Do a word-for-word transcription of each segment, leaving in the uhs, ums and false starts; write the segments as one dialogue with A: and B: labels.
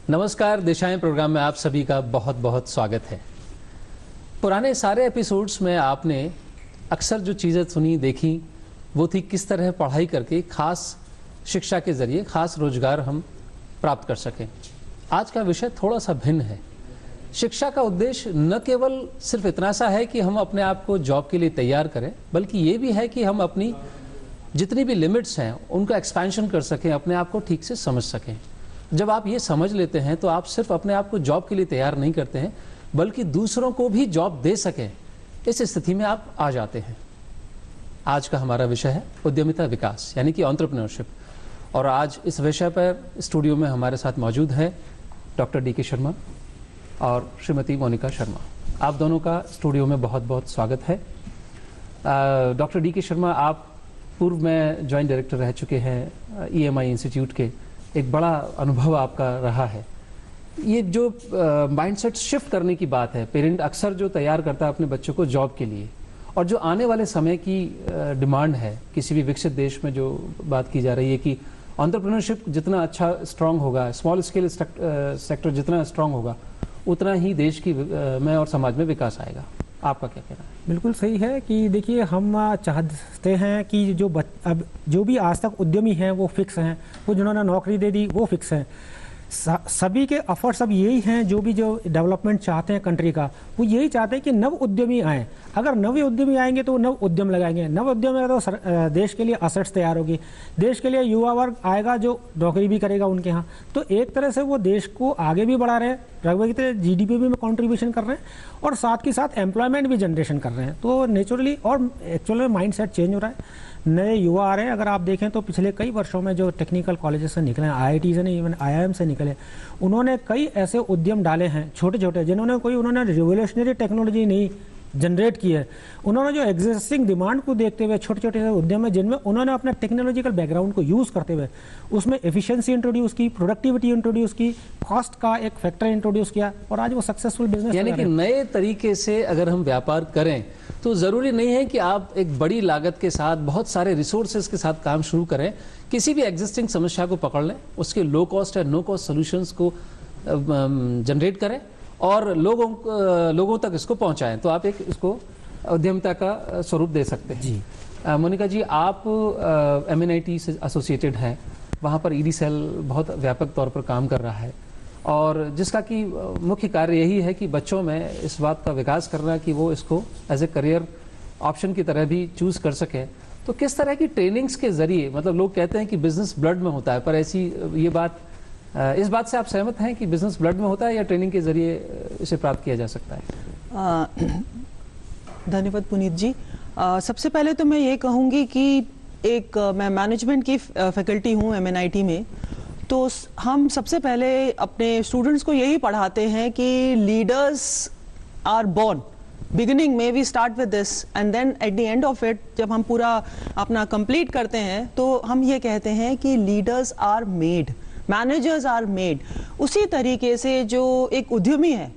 A: नमस्कार, दिशाएं प्रोग्राम में आप सभी का बहुत बहुत स्वागत है। पुराने सारे एपिसोड्स में आपने अक्सर जो चीज़ें सुनी देखी वो थी किस तरह पढ़ाई करके खास शिक्षा के ज़रिए खास रोजगार हम प्राप्त कर सकें। आज का विषय थोड़ा सा भिन्न है। शिक्षा का उद्देश्य न केवल सिर्फ इतना सा है कि हम अपने आप को जॉब के लिए तैयार करें, बल्कि ये भी है कि हम अपनी जितनी भी लिमिट्स हैं उनका एक्सपेंशन कर सकें, अपने आप को ठीक से समझ सकें। जब आप ये समझ लेते हैं तो आप सिर्फ अपने आप को जॉब के लिए तैयार नहीं करते हैं, बल्कि दूसरों को भी जॉब दे सकें, इस स्थिति में आप आ जाते हैं। आज का हमारा विषय है उद्यमिता विकास यानी कि एंटरप्रेन्योरशिप, और आज इस विषय पर स्टूडियो में हमारे साथ मौजूद है डॉक्टर डी के शर्मा और श्रीमती मोनिका शर्मा। आप दोनों का स्टूडियो में बहुत बहुत स्वागत है। डॉक्टर डी के शर्मा, आप पूर्व में जॉइंट डायरेक्टर रह चुके हैं ई एम आई इंस्टीट्यूट के, एक बड़ा अनुभव आपका रहा है। ये जो माइंडसेट शिफ्ट करने की बात है, पेरेंट अक्सर जो तैयार करता है अपने बच्चों को जॉब के लिए, और जो आने वाले समय की डिमांड है किसी भी विकसित देश में, जो बात की जा रही है कि एंटरप्रेन्योरशिप जितना अच्छा स्ट्रांग होगा, स्मॉल स्केल सेक्टर जितना स्ट्रांग होगा, उतना ही देश की में और समाज में विकास आएगा। आपका क्या कहना है?
B: बिल्कुल सही है कि देखिए, हम चाहते हैं कि जो बच, अब जो भी आज तक उद्यमी हैं वो फिक्स हैं, वो जिन्होंने नौकरी दे दी वो फिक्स हैं। सभी के एफर्ट्स अब यही हैं, जो भी जो डेवलपमेंट चाहते हैं कंट्री का, वो यही चाहते हैं कि नव उद्यमी आएँ। अगर नव उद्यमी आएंगे तो नव उद्यम लगाएंगे, नव उद्यम आएगा तो देश के लिए असेट्स तैयार होगी, देश के लिए युवा वर्ग आएगा जो नौकरी भी करेगा उनके यहाँ। तो एक तरह से वो देश को आगे भी बढ़ा रहे हैं, जी डी पी में कॉन्ट्रीब्यूशन कर रहे हैं, और साथ के साथ एम्प्लॉयमेंट भी जनरेशन कर रहे हैं। तो नेचुरली और एक्चुअली में माइंड सेट चेंज हो रहा है, नए युवा आ रहे हैं। अगर आप देखें तो पिछले कई वर्षों में जो टेक्निकल कॉलेजेस से निकले हैं, आई आई टी से नहीं, इवन आई आई एम से निकले, उन्होंने कई ऐसे उद्यम डाले हैं छोटे छोटे, जिन्होंने कोई उन्होंने रिवोल्यूशनरी टेक्नोलॉजी नहीं जनरेट की है। उन्होंने जो एग्जिस्टिंग डिमांड को देखते हुए छोटे छोटे उद्यम है, जिनमें उन्होंने अपना टेक्नोलॉजिकल बैकग्राउंड को यूज़ करते हुए उसमें एफिशिएंसी इंट्रोड्यूस की, प्रोडक्टिविटी इंट्रोड्यूस की, कॉस्ट का एक फैक्टर इंट्रोड्यूस किया, और आज वो सक्सेसफुल बिजनेस।
A: यानी कि नए तरीके से अगर हम व्यापार करें तो ज़रूरी नहीं है कि आप एक बड़ी लागत के साथ बहुत सारे रिसोर्सेज के साथ काम शुरू करें। किसी भी एग्जिस्टिंग समस्या को पकड़ लें, उसके लो कॉस्ट या नो कॉस्ट सोल्यूशंस को जनरेट करें और लोगों लोगों तक इसको पहुंचाएं, तो आप एक इसको उद्यमिता का स्वरूप दे सकते हैं। जी आ, मोनिका जी, आप M N I T associated एसोसिएटेड हैं, वहाँ पर ई डी सेल बहुत व्यापक तौर पर काम कर रहा है, और जिसका कि मुख्य कार्य यही है कि बच्चों में इस बात का विकास करना कि वो इसको एज ए करियर ऑप्शन की तरह भी चूज़ कर सकें। तो किस तरह की ट्रेनिंग्स के ज़रिए, मतलब लोग कहते हैं कि बिजनेस ब्लड में होता है, पर ऐसी ये बात, इस बात से आप सहमत हैं कि बिजनेस ब्लड में होता है या ट्रेनिंग के जरिए इसे प्राप्त किया जा सकता है?
C: धन्यवाद पुनीत जी। आ, सबसे पहले तो मैं ये कहूँगी कि एक मैं मैनेजमेंट की फैकल्टी हूँ एम एन आई टी में, तो हम सबसे पहले अपने स्टूडेंट्स को यही पढ़ाते हैं कि लीडर्स आर बोर्न। बिगिनिंग में we start with this and then at the end of it, जब हम पूरा अपना कंप्लीट करते हैं तो हम ये कहते हैं कि leaders are made, managers are made. उसी तरीके से जो एक उद्यमी है,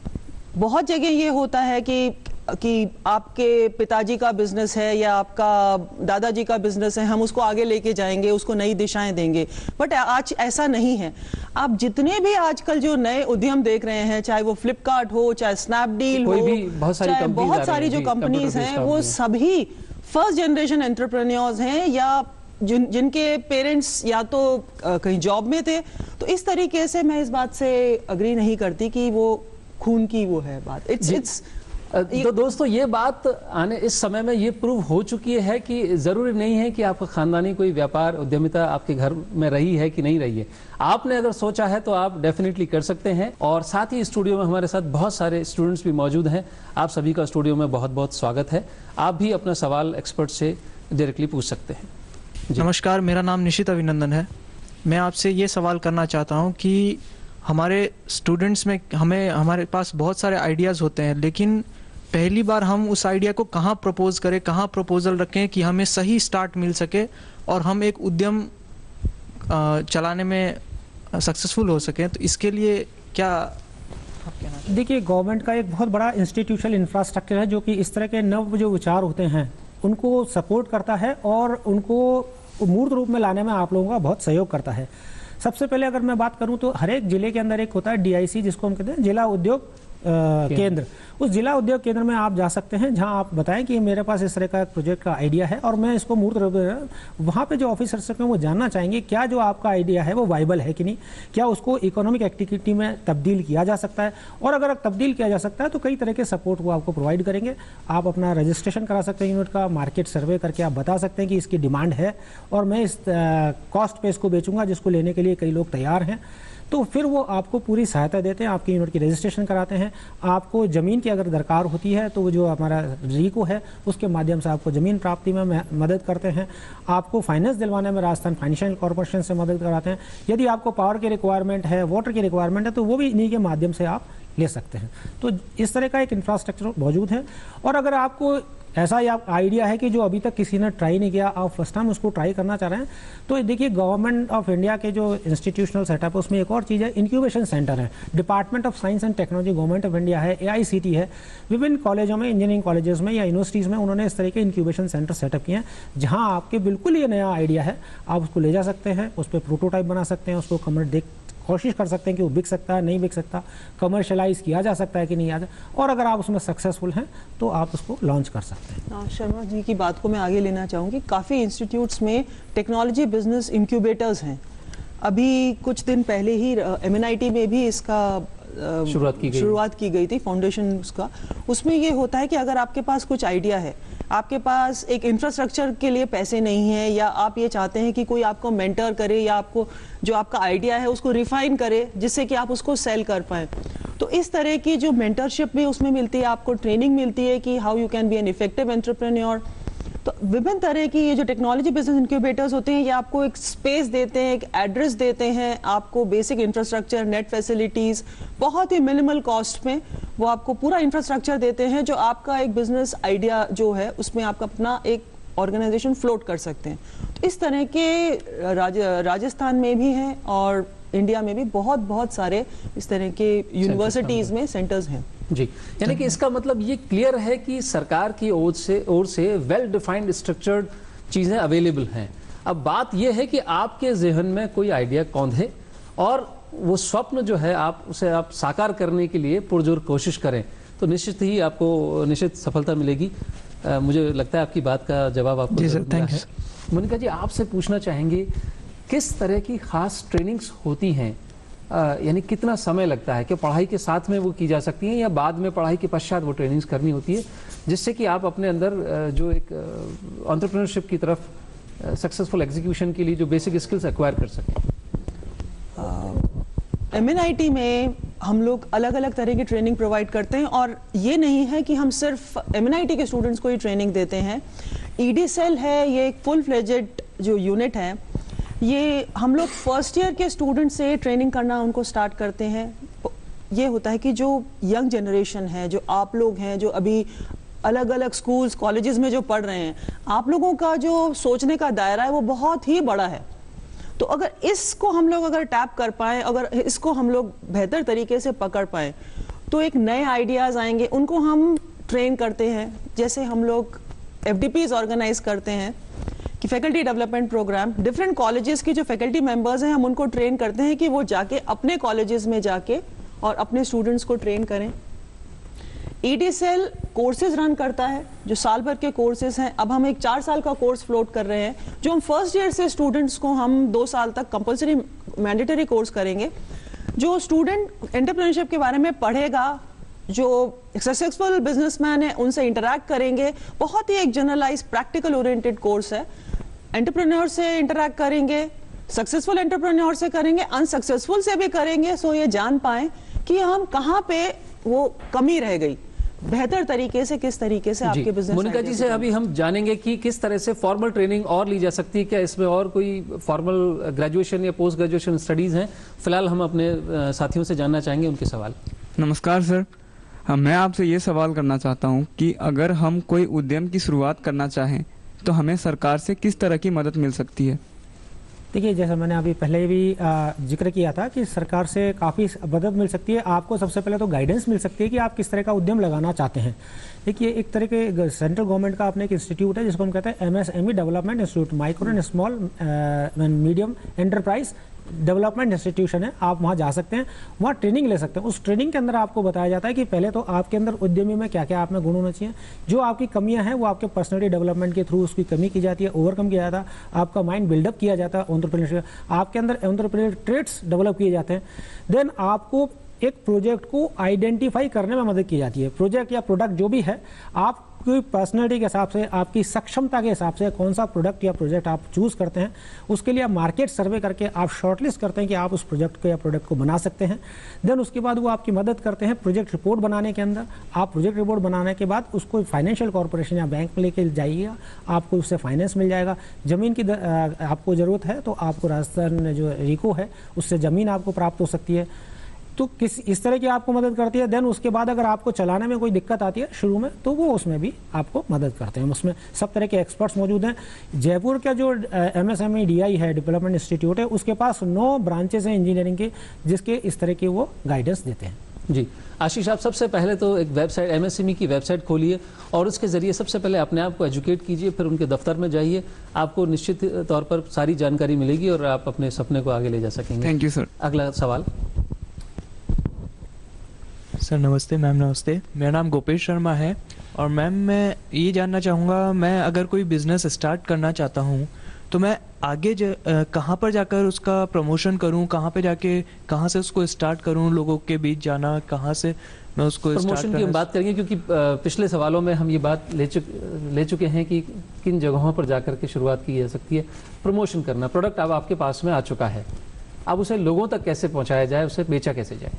C: बहुत जगह ये होता है कि कि आपके पिताजी का बिजनेस है या आपका दादाजी का बिजनेस है, हम उसको आगे लेके जाएंगे, उसको नई दिशाएं देंगे, बट आज ऐसा नहीं है। आप जितने भी आजकल जो नए उद्यम देख रहे हैं, चाहे वो फ्लिपकार्ट हो, चाहे स्नैपडील हो, चाहे बहुत सारी जो कंपनीज हैं, वो सभी फर्स्ट जनरेशन एंटरप्रेन्योर्स हैं या जिन जिनके पेरेंट्स या तो कहीं जॉब में थे। तो इस तरीके से मैं इस बात से अग्री नहीं करती कि वो खून की वो है बात। इट्स इट्स
A: तो दोस्तों, ये बात आने इस समय में ये प्रूव हो चुकी है कि ज़रूरी नहीं है कि आपका खानदानी कोई व्यापार उद्यमिता आपके घर में रही है कि नहीं रही है। आपने अगर सोचा है तो आप डेफिनेटली कर सकते हैं। और साथ ही स्टूडियो में हमारे साथ बहुत सारे स्टूडेंट्स भी मौजूद हैं। आप सभी का स्टूडियो में बहुत बहुत स्वागत है। आप भी अपना सवाल एक्सपर्ट से डायरेक्टली पूछ सकते हैं।
D: नमस्कार, मेरा नाम निशित अभिनंदन है। मैं आपसे ये सवाल करना चाहता हूँ कि हमारे स्टूडेंट्स में हमें हमारे पास बहुत सारे आइडियाज़ होते हैं, लेकिन पहली बार हम उस आइडिया को कहाँ प्रपोज करें, कहाँ प्रपोजल रखें कि हमें सही स्टार्ट मिल सके और हम एक उद्यम चलाने में सक्सेसफुल हो सकें। तो इसके लिए क्या आप कहना चाहें?
B: देखिए, गवर्नमेंट का एक बहुत बड़ा इंस्टीट्यूशनल इंफ्रास्ट्रक्चर है जो कि इस तरह के नव जो विचार होते हैं उनको सपोर्ट करता है और उनको मूर्त रूप में लाने में आप लोगों का बहुत सहयोग करता है। सबसे पहले अगर मैं बात करूं तो हर एक जिले के अंदर एक होता है डी आई सी, जिसको हम कहते हैं जिला उद्योग केंद्र। उस जिला उद्योग केंद्र में आप जा सकते हैं, जहां आप बताएं कि मेरे पास इस तरह का प्रोजेक्ट का आइडिया है और मैं इसको मूर्त रूप में, वहां पे जो ऑफिसर्स हैं वो जानना चाहेंगे क्या जो आपका आइडिया है वो वाइबल है कि नहीं, क्या उसको इकोनॉमिक एक्टिविटी में तब्दील किया जा सकता है, और अगर तब्दील किया जा सकता है तो कई तरह के सपोर्ट वो आपको प्रोवाइड करेंगे। आप अपना रजिस्ट्रेशन करा सकते हैं यूनिट का, मार्केट सर्वे करके आप बता सकते हैं कि इसकी डिमांड है और मैं इस कॉस्ट पे इसको बेचूंगा जिसको लेने के लिए कई लोग तैयार हैं। तो फिर वो आपको पूरी सहायता देते हैं, आपकी यूनिट की रजिस्ट्रेशन कराते हैं। आपको ज़मीन की अगर दरकार होती है तो वो जो हमारा रीको है उसके माध्यम से आपको ज़मीन प्राप्ति में मदद करते हैं। आपको फाइनेंस दिलवाने में राजस्थान फाइनेंशियल कॉर्पोरेशन से मदद कराते हैं। यदि आपको पावर की रिक्वायरमेंट है, वाटर की रिक्वायरमेंट है, तो वो भी इन्हीं के माध्यम से आप ले सकते हैं। तो इस तरह का एक इंफ्रास्ट्रक्चर मौजूद है। और अगर आपको ऐसा ही आप आइडिया है कि जो अभी तक किसी ने ट्राई नहीं किया, आप फर्स्ट टाइम उसको ट्राई करना चाह रहे हैं, तो देखिए गवर्नमेंट ऑफ इंडिया के जो इंस्टीट्यूशनल सेटअप है उसमें एक और चीज़ है, इंक्यूबेशन सेंटर है। Department of science and technology government of India है, ए आई सी टी है। विभिन्न कॉलेजों में, इंजीनियरिंग कॉलेजेस में या यूनिवर्सिटीज़ में उन्होंने इस तरह के इंक्यूबेशन सेंटर सेटअप किए हैं, जहाँ आपके बिल्कुल ये नया आइडिया है, आप उसको ले जा सकते हैं, उस पर प्रोटोटाइप बना सकते हैं, उसको कमर देख कोशिश कर सकते हैं कि वो बिक सकता है नहीं बिक सकता, कमर्शलाइज किया जा सकता है कि नहीं आता, और अगर आप उसमें सक्सेसफुल हैं तो आप उसको लॉन्च कर सकते हैं।
C: शर्मा जी की बात को मैं आगे लेना चाहूँगी। काफ़ी इंस्टीट्यूट्स में टेक्नोलॉजी बिजनेस इंक्यूबेटर्स हैं। अभी कुछ दिन पहले ही एम एन आई टी में भी इसका
A: शुरुआत की गई
C: शुरुआत की गई थी, फाउंडेशन उसका। उसमें ये होता है कि अगर आपके पास कुछ आइडिया है, आपके पास एक इंफ्रास्ट्रक्चर के लिए पैसे नहीं है, या आप ये चाहते हैं कि कोई आपको मेंटर करे या आपको जो आपका आइडिया है उसको रिफाइन करे जिससे कि आप उसको सेल कर पाएं, तो इस तरह की जो मेंटरशिप भी उसमें मिलती है, आपको ट्रेनिंग मिलती है कि how you can be an effective entrepreneur. तो विभिन्न तरह की ये जो टेक्नोलॉजी बिजनेस इंक्यूबेटर्स होते हैं, ये आपको एक स्पेस देते हैं, एक एड्रेस देते हैं, आपको बेसिक इंफ्रास्ट्रक्चर, नेट फैसिलिटीज बहुत ही मिनिमल कॉस्ट में वो आपको पूरा इंफ्रास्ट्रक्चर देते हैं, जो आपका एक बिजनेस आइडिया जो है उसमें आप अपना एक ऑर्गेनाइजेशन फ्लोट कर सकते हैं। तो इस तरह के राज, राजस्थान में भी हैं और इंडिया में भी बहुत बहुत सारे इस तरह के यूनिवर्सिटीज में सेंटर्स हैं
A: जी। यानी कि इसका मतलब ये क्लियर है कि सरकार की ओर से ओर से वेल डिफाइंड स्ट्रक्चर्ड चीज़ें अवेलेबल हैं। अब बात यह है कि आपके जहन में कोई आइडिया कौन है और वो स्वप्न जो है आप उसे आप साकार करने के लिए पुरजोर कोशिश करें, तो निश्चित ही आपको निश्चित सफलता मिलेगी। आ, मुझे लगता है आपकी बात का जवाब आपको
D: जी सर, थैंक्स।
A: मोनिका जी, आपसे पूछना चाहेंगे किस तरह की खास ट्रेनिंग्स होती हैं, यानी कितना समय लगता है, कि पढ़ाई के साथ में वो की जा सकती हैं या बाद में पढ़ाई के पश्चात वो ट्रेनिंग्स करनी होती है, जिससे कि आप अपने अंदर जो एक एंटरप्रेन्योरशिप की तरफ सक्सेसफुल एग्जीक्यूशन के लिए जो बेसिक स्किल्स एक्वायर कर सकें?
C: एम एन आई टी में हम लोग अलग अलग तरह की ट्रेनिंग प्रोवाइड करते हैं, और ये नहीं है कि हम सिर्फ एम एन आई टी के स्टूडेंट्स को ही ट्रेनिंग देते हैं। ई डी सेल है, ये एक फुल फ्लेजेड जो यूनिट है, ये हम लोग फर्स्ट ईयर के स्टूडेंट से ट्रेनिंग करना उनको स्टार्ट करते हैं। ये होता है कि जो यंग जनरेशन है, जो आप लोग हैं, जो अभी अलग अलग स्कूल्स कॉलेजेस में जो पढ़ रहे हैं, आप लोगों का जो सोचने का दायरा है वो बहुत ही बड़ा है। तो अगर इसको हम लोग अगर टैप कर पाएँ, अगर इसको हम लोग बेहतर तरीके से पकड़ पाएँ, तो एक नए आइडियाज़ आएंगे, उनको हम ट्रेन करते हैं। जैसे हम लोग एफ डी पीज़ ऑर्गेनाइज करते हैं कि faculty development programme, different colleges की जो फैकल्टी मेंबर्स हैं हम उनको ट्रेन करते हैं कि वो जाके अपने कॉलेजेस में जाके और अपने स्टूडेंट्स को ट्रेन करें। E D cell courses run करता है जो साल भर के कोर्सेज हैं। अब हम एक चार साल का कोर्स फ्लोट कर रहे हैं, जो हम फर्स्ट ईयर से स्टूडेंट्स को हम दो साल तक कंपलसरी मैंडेटरी कोर्स करेंगे। जो स्टूडेंट एंटरप्रेन्योरशिप के बारे में पढ़ेगा, जो सक्सेसफुल बिजनेसमैन है उनसे इंटरैक्ट करेंगे, बहुत ही एक जनरलाइज प्रैक्टिकल ओरिएंटेड कोर्स है। एंटरप्रेन्योर से इंटरैक्ट करेंगे, सक्सेसफुल एंटरप्रेन्योर से करेंगे, अनसक्सेसफुल से भी करेंगे, सो ये जान पाएं कि हम कहाँ पे वो कमी रह गई, बेहतर तरीके से किस तरीके से आपके बिजनेस।
A: मोनिका जी से अभी हम जानेंगे कि किस तरह से फॉर्मल ट्रेनिंग और ली जा सकती है, क्या इसमें और कोई फॉर्मल ग्रेजुएशन या पोस्ट ग्रेजुएशन स्टडीज हैं? फिलहाल हम अपने साथियों से जानना चाहेंगे उनके सवाल।
E: नमस्कार सर, हाँ, मैं आपसे ये सवाल करना चाहता हूँ कि अगर हम कोई उद्यम की शुरुआत करना चाहें तो हमें सरकार से किस तरह की मदद मिल सकती है?
B: देखिए, जैसा मैंने अभी पहले भी जिक्र किया था कि सरकार से काफ़ी मदद मिल सकती है। आपको सबसे पहले तो गाइडेंस मिल सकती है कि आप किस तरह का उद्यम लगाना चाहते हैं। देखिए, एक तरह के सेंट्रल गवर्नमेंट का अपने एक इंस्टीट्यूट है जिसको हम कहते हैं M S M E development institute, micro and small and medium enterprise development institution है, आप वहाँ जा सकते हैं, वहाँ ट्रेनिंग ले सकते हैं। उस ट्रेनिंग के अंदर आपको बताया जाता है कि पहले तो आपके अंदर उद्यमी में क्या क्या आप में गुण होना चाहिए, जो आपकी कमियां हैं वो आपके पर्सनैलिटी डेवलपमेंट के थ्रू उसकी कमी की जाती है, ओवरकम किया जाता है, आपका माइंड बिल्डअप किया जाता है, एंटरप्रेन्योरशिप आपके अंदर एंटरप्रेन्योर ट्रेट्स डेवलप किए जाते हैं। देन आपको एक प्रोजेक्ट को आइडेंटिफाई करने में मदद की जाती है। प्रोजेक्ट या प्रोडक्ट जो भी है, आप कोई पर्सनैलिटी के हिसाब से, आपकी सक्षमता के हिसाब से कौन सा प्रोडक्ट या प्रोजेक्ट आप चूज करते हैं, उसके लिए आप मार्केट सर्वे करके आप शॉर्टलिस्ट करते हैं कि आप उस प्रोजेक्ट को या प्रोडक्ट को बना सकते हैं। देन उसके बाद वो आपकी मदद करते हैं प्रोजेक्ट रिपोर्ट बनाने के अंदर। आप प्रोजेक्ट रिपोर्ट बनाने के बाद उसको फाइनेंशियल कॉर्पोरेशन या बैंक में लेके जाइएगा, आपको उससे फाइनेंस मिल जाएगा। ज़मीन की आपको ज़रूरत है तो आपको राजस्थान जो रिको है उससे ज़मीन आपको प्राप्त हो सकती है। तो किस इस तरह की आपको मदद करती है। देन उसके बाद अगर आपको चलाने में कोई दिक्कत आती है शुरू में, तो वो उसमें भी आपको मदद करते हैं। उसमें सब तरह के एक्सपर्ट्स मौजूद हैं। जयपुर का जो M S M E D I है, डेवलपमेंट इंस्टीट्यूट है, उसके पास नौ ब्रांचेस हैं इंजीनियरिंग के, जिसके इस तरह की वो गाइडेंस देते हैं।
A: जी आशीष, आप सबसे पहले तो एक website M S M E की वेबसाइट खोलिए और उसके ज़रिए सबसे पहले अपने आप को एजुकेट कीजिए, फिर उनके दफ्तर में जाइए, आपको निश्चित तौर पर सारी जानकारी मिलेगी और आप अपने सपने को आगे ले जा सकेंगे।
E: Thank you sir.
A: अगला सवाल।
D: सर नमस्ते। मैम नमस्ते। मेरा नाम गोपेश शर्मा है और मैम मैं ये जानना चाहूँगा, मैं अगर कोई बिज़नेस स्टार्ट करना चाहता हूँ तो मैं आगे कहाँ पर जाकर उसका प्रमोशन करूँ, कहाँ पे जाके कहाँ से उसको स्टार्ट करूँ, लोगों के बीच जाना, कहाँ से मैं उसको
A: प्रमोशन की हम बात करेंगे, क्योंकि पिछले सवालों में हम ये बात ले चुके ले चुके हैं कि किन जगहों पर जाकर के शुरुआत की जा सकती है। प्रमोशन करना, प्रोडक्ट अब आपके पास में आ चुका है, अब उसे लोगों तक कैसे पहुँचाया जाए, उसे बेचा कैसे जाए?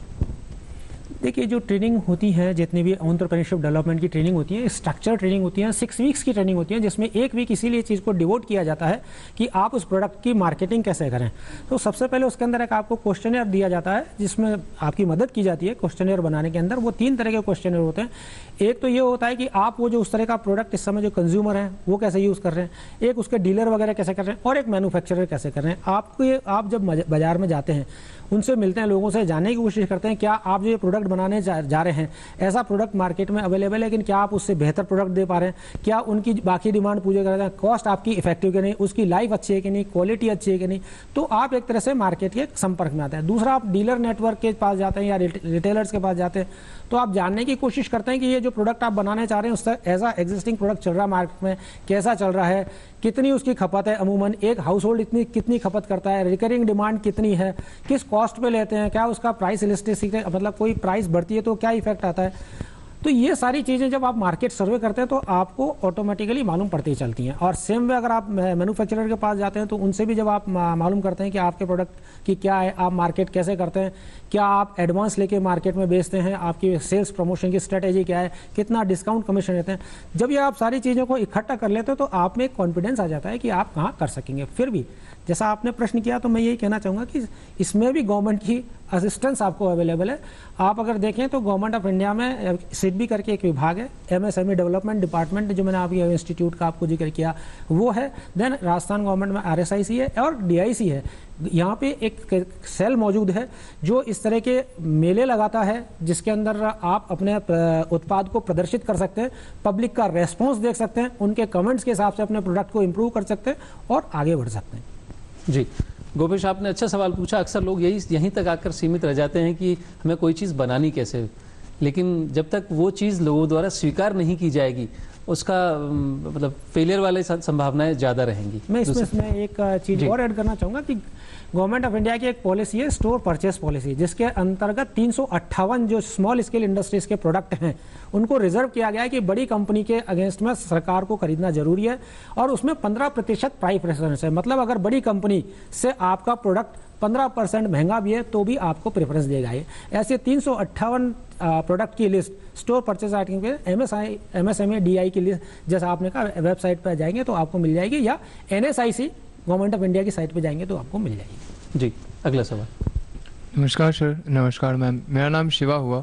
B: देखिए, जो ट्रेनिंग होती है, जितनी भी एंटरप्रेन्योरशिप डेवलपमेंट की ट्रेनिंग होती है, स्ट्रक्चर ट्रेनिंग होती है, सिक्स वीक्स की ट्रेनिंग होती है, जिसमें एक वीक इसीलिए चीज़ को डिवोट किया जाता है कि आप उस प्रोडक्ट की मार्केटिंग कैसे करें। तो सबसे पहले उसके अंदर एक आपको क्वेश्चनर दिया जाता है, जिसमें आपकी मदद की जाती है क्वेश्चनर बनाने के अंदर। वो तीन तरह के क्वेश्चनर होते हैं। एक तो ये होता है कि आप वो जो उस तरह का प्रोडक्ट इस समय जो कंज्यूमर हैं वो कैसे यूज़ कर रहे हैं, एक उसके डीलर वगैरह कैसे कर रहे हैं, और एक मैन्युफैक्चरर कैसे कर रहे हैं। आपको आप जब बाजार में जाते हैं, उनसे मिलते हैं, लोगों से जानने की कोशिश करते हैं क्या आप जो ये प्रोडक्ट बनाने जा, जा रहे हैं, ऐसा प्रोडक्ट मार्केट में अवेलेबल है, लेकिन क्या आप उससे बेहतर प्रोडक्ट दे पा रहे हैं, क्या उनकी बाकी डिमांड पूरे कर रहे हैं, कॉस्ट आपकी इफेक्टिव कि नहीं, उसकी लाइफ अच्छी है कि नहीं, क्वालिटी अच्छी है कि नहीं। तो आप एक तरह से मार्केट के संपर्क में आते हैं। दूसरा, आप डीलर नेटवर्क के पास जाते हैं या रिटेलर्स के पास जाते हैं, तो आप जानने की कोशिश करते हैं कि ये जो प्रोडक्ट आप बनाने चाह रहे हैं उससे ऐसा एग्जिस्टिंग प्रोडक्ट चल रहा है मार्केट में, कैसा चल रहा है, कितनी उसकी खपत है, अमूमन एक हाउस होल्ड इतनी कितनी खपत करता है, रिकरिंग डिमांड कितनी है, किस कॉस्ट पे लेते हैं, क्या उसका प्राइस इलास्टिसिटी, मतलब कोई प्राइस बढ़ती है तो क्या इफेक्ट आता है। तो ये सारी चीज़ें जब आप मार्केट सर्वे करते हैं तो आपको ऑटोमेटिकली मालूम पड़ती चलती हैं। और सेम वे अगर आप मैन्युफैक्चरर के पास जाते हैं तो उनसे भी जब आप मालूम करते हैं कि आपके प्रोडक्ट की क्या है, आप मार्केट कैसे करते हैं, क्या आप एडवांस लेके मार्केट में बेचते हैं, आपकी सेल्स प्रमोशन की स्ट्रेटेजी क्या है, कितना डिस्काउंट कमीशन देते हैं, जब ये आप सारी चीज़ों को इकट्ठा कर लेते हैं तो आप में एक कॉन्फिडेंस आ जाता है कि आप कहाँ कर सकेंगे। फिर भी जैसा आपने प्रश्न किया तो मैं यही कहना चाहूँगा कि इसमें भी गवर्नमेंट की असिस्टेंस आपको अवेलेबल है। आप अगर देखें तो गवर्नमेंट ऑफ इंडिया में सिडबी करके एक विभाग है, एमएसएमई डेवलपमेंट डिपार्टमेंट, जो मैंने आपके इंस्टीट्यूट का आपको जिक्र किया वो है। देन राजस्थान गवर्नमेंट में आरएसआईसी है और डीआईसी है। यहाँ पे एक सेल मौजूद है जो इस तरह के मेले लगाता है, जिसके अंदर आप अपने उत्पाद को प्रदर्शित कर सकते हैं, पब्लिक का रेस्पॉन्स देख सकते हैं, उनके कमेंट्स के हिसाब से अपने प्रोडक्ट को इम्प्रूव कर सकते हैं और आगे बढ़ सकते हैं।
A: जी गोपेश, आपने अच्छा सवाल पूछा। अक्सर लोग यही यहीं तक आकर सीमित रह जाते हैं कि हमें कोई चीज़ बनानी कैसे, लेकिन जब तक वो चीज़ लोगों द्वारा स्वीकार नहीं की जाएगी उसका मतलब फेलियर वाले संभावनाएं ज़्यादा रहेंगी।
B: मैं इसमें इसमें एक चीज़ और ऐड करना चाहूँगा कि गवर्नमेंट ऑफ इंडिया की एक पॉलिसी है, स्टोर परचेस पॉलिसी, जिसके अंतर्गत तीन सौ अट्ठावन जो स्मॉल स्केल इंडस्ट्रीज के प्रोडक्ट हैं उनको रिजर्व किया गया है कि बड़ी कंपनी के अगेंस्ट में सरकार को खरीदना जरूरी है, और उसमें पंद्रह प्रतिशत प्राइस प्रेफरेंस है। मतलब अगर बड़ी कंपनी से आपका प्रोडक्ट पंद्रह परसेंट महंगा भी है तो भी आपको प्रेफरेंस देगा। ये ऐसे तीन सौ अट्ठावन प्रोडक्ट की लिस्ट स्टोर परचेज आइटम के M S I M S M A D I की लिस्ट, जैसा आपने कहा, वेबसाइट पर जाएंगे तो आपको मिल जाएगी, या N S I C government of India की साइट पे जाएंगे तो आपको मिल जाएगी।
A: जी अगला सवाल।
F: नमस्कार सर। नमस्कार मैम, मेरा नाम शिवा हुआ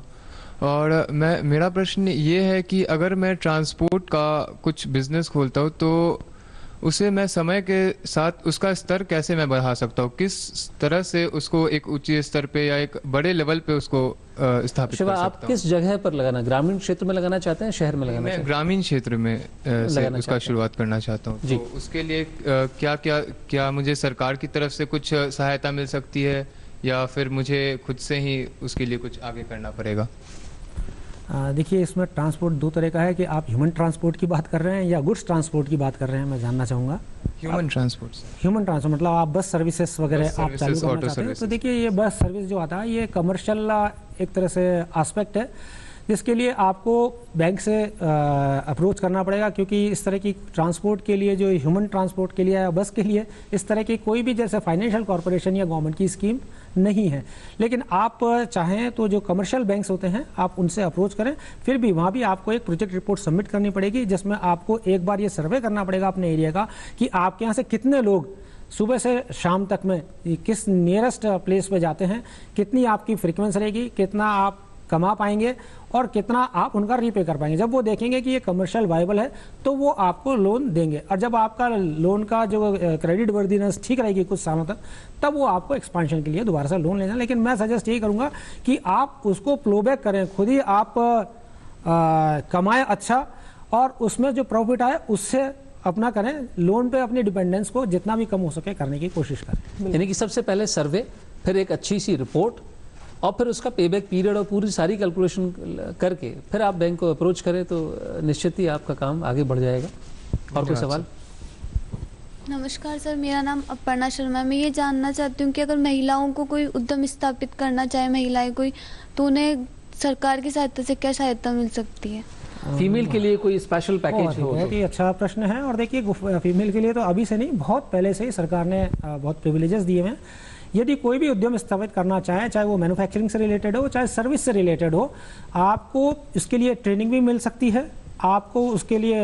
F: और मैं मेरा प्रश्न ये है कि अगर मैं ट्रांसपोर्ट का कुछ बिजनेस खोलता हूँ तो उसे मैं समय के साथ उसका स्तर कैसे मैं बढ़ा सकता हूँ, किस तरह से उसको एक ऊंचे स्तर पे या एक बड़े लेवल पे उसको अ, स्थापित कर
A: शिवा,
F: सकता
A: आप
F: हूँ।
A: किस जगह पर लगाना, ग्रामीण क्षेत्र में लगाना चाहते हैं, शहर में लगाना
F: मैं
A: चाहते हैं?
F: ग्रामीण क्षेत्र में अ, से
A: लगाना
F: उसका
A: चाहते हैं।
F: शुरुआत करना चाहता हूँ।
A: जी।
F: तो उसके लिए क्या क्या क्या मुझे सरकार की तरफ से कुछ सहायता मिल सकती है या फिर मुझे खुद से ही उसके लिए कुछ आगे करना पड़ेगा?
B: आ, देखिए, इसमें ट्रांसपोर्ट दो तरह का है कि आप ह्यूमन ट्रांसपोर्ट की बात कर रहे हैं या गुड्स ट्रांसपोर्ट की बात कर रहे हैं, मैं जानना चाहूँगा।
F: Human transport.
B: ह्यूमन ट्रांसपोर्ट मतलब आप बस सर्विसेज वगैरह
F: बस
B: आप
F: services,
B: चालू करना
F: auto
B: चाहते हैं। तो
F: services।
B: देखिए, ये बस सर्विस जो आता है ये कमर्शियल एक तरह से एस्पेक्ट है, जिसके लिए आपको बैंक से अप्रोच करना पड़ेगा, क्योंकि इस तरह की ट्रांसपोर्ट के लिए, जो ह्यूमन ट्रांसपोर्ट के लिए या बस के लिए, इस तरह की कोई भी जैसे फाइनेंशियल कॉर्पोरेशन या गवर्नमेंट की स्कीम नहीं है। लेकिन आप चाहें तो जो कमर्शियल बैंक्स होते हैं आप उनसे अप्रोच करें। फिर भी वहाँ भी आपको एक प्रोजेक्ट रिपोर्ट सबमिट करनी पड़ेगी, जिसमें आपको एक बार ये सर्वे करना पड़ेगा अपने एरिया का कि आपके यहाँ से कितने लोग सुबह से शाम तक में किस नियरेस्ट प्लेस पे जाते हैं, कितनी आपकी फ्रीक्वेंसी रहेगी, कितना आप कमा पाएंगे और कितना आप उनका रीपे कर पाएंगे। जब वो देखेंगे कि ये कमर्शियल वायबल है तो वो आपको लोन देंगे, और जब आपका लोन का जो क्रेडिट वर्दीनेस ठीक रहेगी कुछ सालों तक, तब वो आपको एक्सपांशन के लिए दोबारा से लोन लेना। लेकिन मैं सजेस्ट यही करूँगा कि आप उसको प्लोबैक करें, खुद ही आप आ, कमाएं अच्छा, और उसमें जो प्रॉफिट आए उससे अपना करें, लोन पे अपनी डिपेंडेंस को जितना भी कम हो सके करने की कोशिश करें।
A: यानी कि सबसे पहले सर्वे, फिर एक अच्छी सी रिपोर्ट, और फिर उसका पेबैक पीरियड और पूरी सारी कैलकुलेशन करके फिर आप बैंक को अप्रोच करें तो निश्चित ही आपका काम आगे बढ़ जाएगा। और कोई सवाल?
G: नमस्कार सर, मेरा नाम अपर्णा शर्मा है। मैं ये जानना चाहती हूँ कि अगर महिलाओं को कोई उद्यम स्थापित करना चाहे, महिलाएं कोई, तो उन्हें सरकार की सहायता से क्या सहायता मिल सकती है?
A: फीमेल के लिए कोई स्पेशल पैकेज हो
B: बहुत
A: तो?
B: ही अच्छा प्रश्न है। और देखिए, फीमेल के लिए तो अभी से नहीं, बहुत पहले से ही सरकार ने बहुत प्रिविलेजेस दिए हैं। यदि कोई भी उद्यम स्थापित करना चाहे, चाहे वो मैन्युफैक्चरिंग से रिलेटेड हो, चाहे सर्विस से रिलेटेड हो, आपको इसके लिए ट्रेनिंग भी मिल सकती है, आपको उसके लिए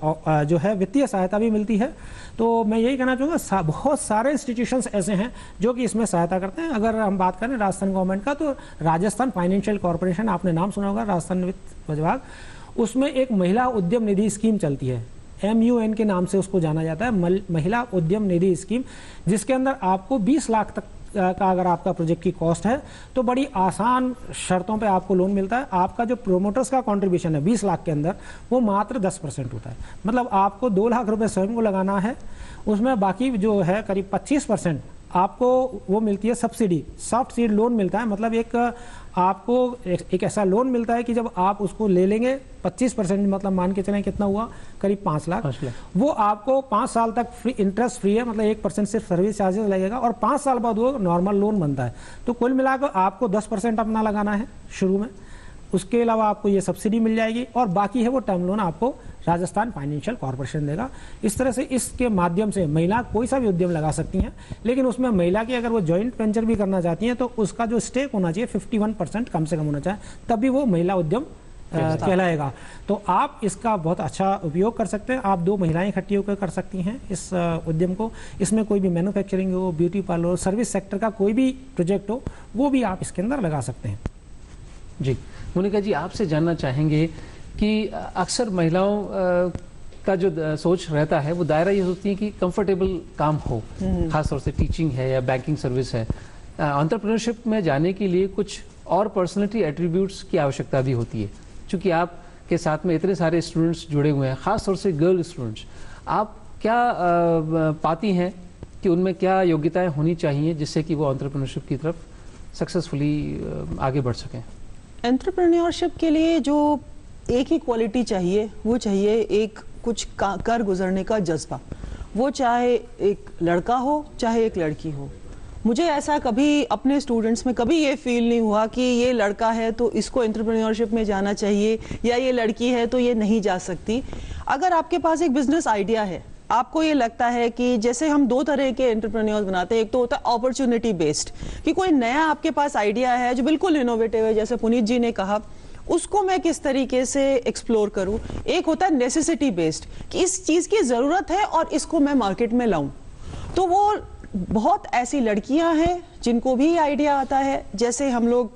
B: जो है वित्तीय सहायता भी मिलती है। तो मैं यही कहना चाहूँगा, सा, बहुत सारे इंस्टीट्यूशंस ऐसे हैं जो कि इसमें सहायता करते हैं। अगर हम बात करें राजस्थान गवर्नमेंट का, तो राजस्थान फाइनेंशियल कॉर्पोरेशन, आपने नाम सुना होगा, राजस्थान वित्त विभाग, उसमें एक महिला उद्यम निधि स्कीम चलती है, एम यू एन के नाम से उसको जाना जाता है, महिला उद्यम निधि स्कीम, जिसके अंदर आपको बीस लाख तक का अगर आपका प्रोजेक्ट की कॉस्ट है तो बड़ी आसान शर्तों पे आपको लोन मिलता है। आपका जो प्रोमोटर्स का कंट्रीब्यूशन है बीस लाख के अंदर, वो मात्र दस परसेंट होता है। मतलब आपको दो लाख रुपए स्वयं को लगाना है, उसमें बाकी जो है करीब पच्चीस परसेंट आपको वो मिलती है सब्सिडी, सॉफ्ट सीड लोन मिलता है। मतलब एक आपको एक, एक ऐसा लोन मिलता है कि जब आप उसको ले लेंगे पच्चीस परसेंट, मतलब मान के चलें कितना हुआ, करीब पाँच लाख, वो आपको पाँच साल तक फ्री, इंटरेस्ट फ्री है, मतलब एक परसेंट सिर्फ सर्विस चार्जेस लगेगा, और पाँच साल बाद वो नॉर्मल लोन बनता है। तो कुल मिलाकर आपको दस परसेंट अपना लगाना है शुरू में, उसके अलावा आपको ये सब्सिडी मिल जाएगी, और बाकी है वो टर्म लोन आपको राजस्थान फाइनेंशियल कॉर्पोरेशन देगा। इस तरह से इसके माध्यम से महिला कोई सा भी उद्यम लगा सकती हैं, लेकिन उसमें महिला की अगर वो जॉइंट वेंचर भी करना चाहती हैं तो उसका जो स्टेक होना चाहिए इक्यावन परसेंट कम से कम होना चाहिए, तभी वो महिला उद्यम कहलाएगा। तो आप इसका बहुत अच्छा उपयोग कर सकते हैं। आप दो महिलाएं इकट्ठी होकर कर सकती हैं इस उद्यम को। इसमें कोई भी मैन्युफैक्चरिंग हो, ब्यूटी पार्लर हो, सर्विस सेक्टर का कोई भी प्रोजेक्ट हो, वो भी आप इसके अंदर लगा सकते हैं।
A: जी मोनिका जी, आपसे जानना चाहेंगे कि अक्सर महिलाओं का जो सोच रहता है वो दायरा ये सोचती है कि कंफर्टेबल काम हो, खासतौर से टीचिंग है या बैंकिंग सर्विस है। एंटरप्रेन्योरशिप में जाने के लिए कुछ और पर्सनैलिटी एट्रीब्यूट्स की आवश्यकता भी होती है। चूँकि आपके साथ में इतने सारे स्टूडेंट्स जुड़े हुए हैं, खासतौर से गर्ल स्टूडेंट्स, आप क्या आ, पाती हैं कि उनमें क्या योग्यताएं होनी चाहिए जिससे कि वो एंटरप्रेन्योरशिप की तरफ सक्सेसफुली आगे बढ़ सकें?
C: एंटरप्रेन्योरशिप के लिए जो एक ही क्वालिटी चाहिए, वो चाहिए एक कुछ कर गुजरने का जज्बा। वो चाहे एक लड़का हो चाहे एक लड़की हो। मुझे ऐसा कभी अपने स्टूडेंट्स में कभी ये फील नहीं हुआ कि ये लड़का है तो इसको एंटरप्रेन्योरशिप में जाना चाहिए, या ये लड़की है तो ये नहीं जा सकती। अगर आपके पास एक बिजनेस आइडिया है, आपको ये लगता है कि जैसे हम दो तरह के एंटरप्रेन्योर्स बनाते हैं, एक तो होता है अपॉर्चुनिटी बेस्ड, कि कोई नया आपके पास आइडिया है जो बिल्कुल इनोवेटिव है, जैसे पुनीत जी ने कहा, उसको मैं किस तरीके से एक्सप्लोर करूं। एक होता है नेसेसिटी बेस्ड, कि इस चीज की जरूरत है और इसको मैं मार्केट में लाऊं। तो वो बहुत ऐसी लड़कियां हैं जिनको भी आइडिया आता है। जैसे हम लोग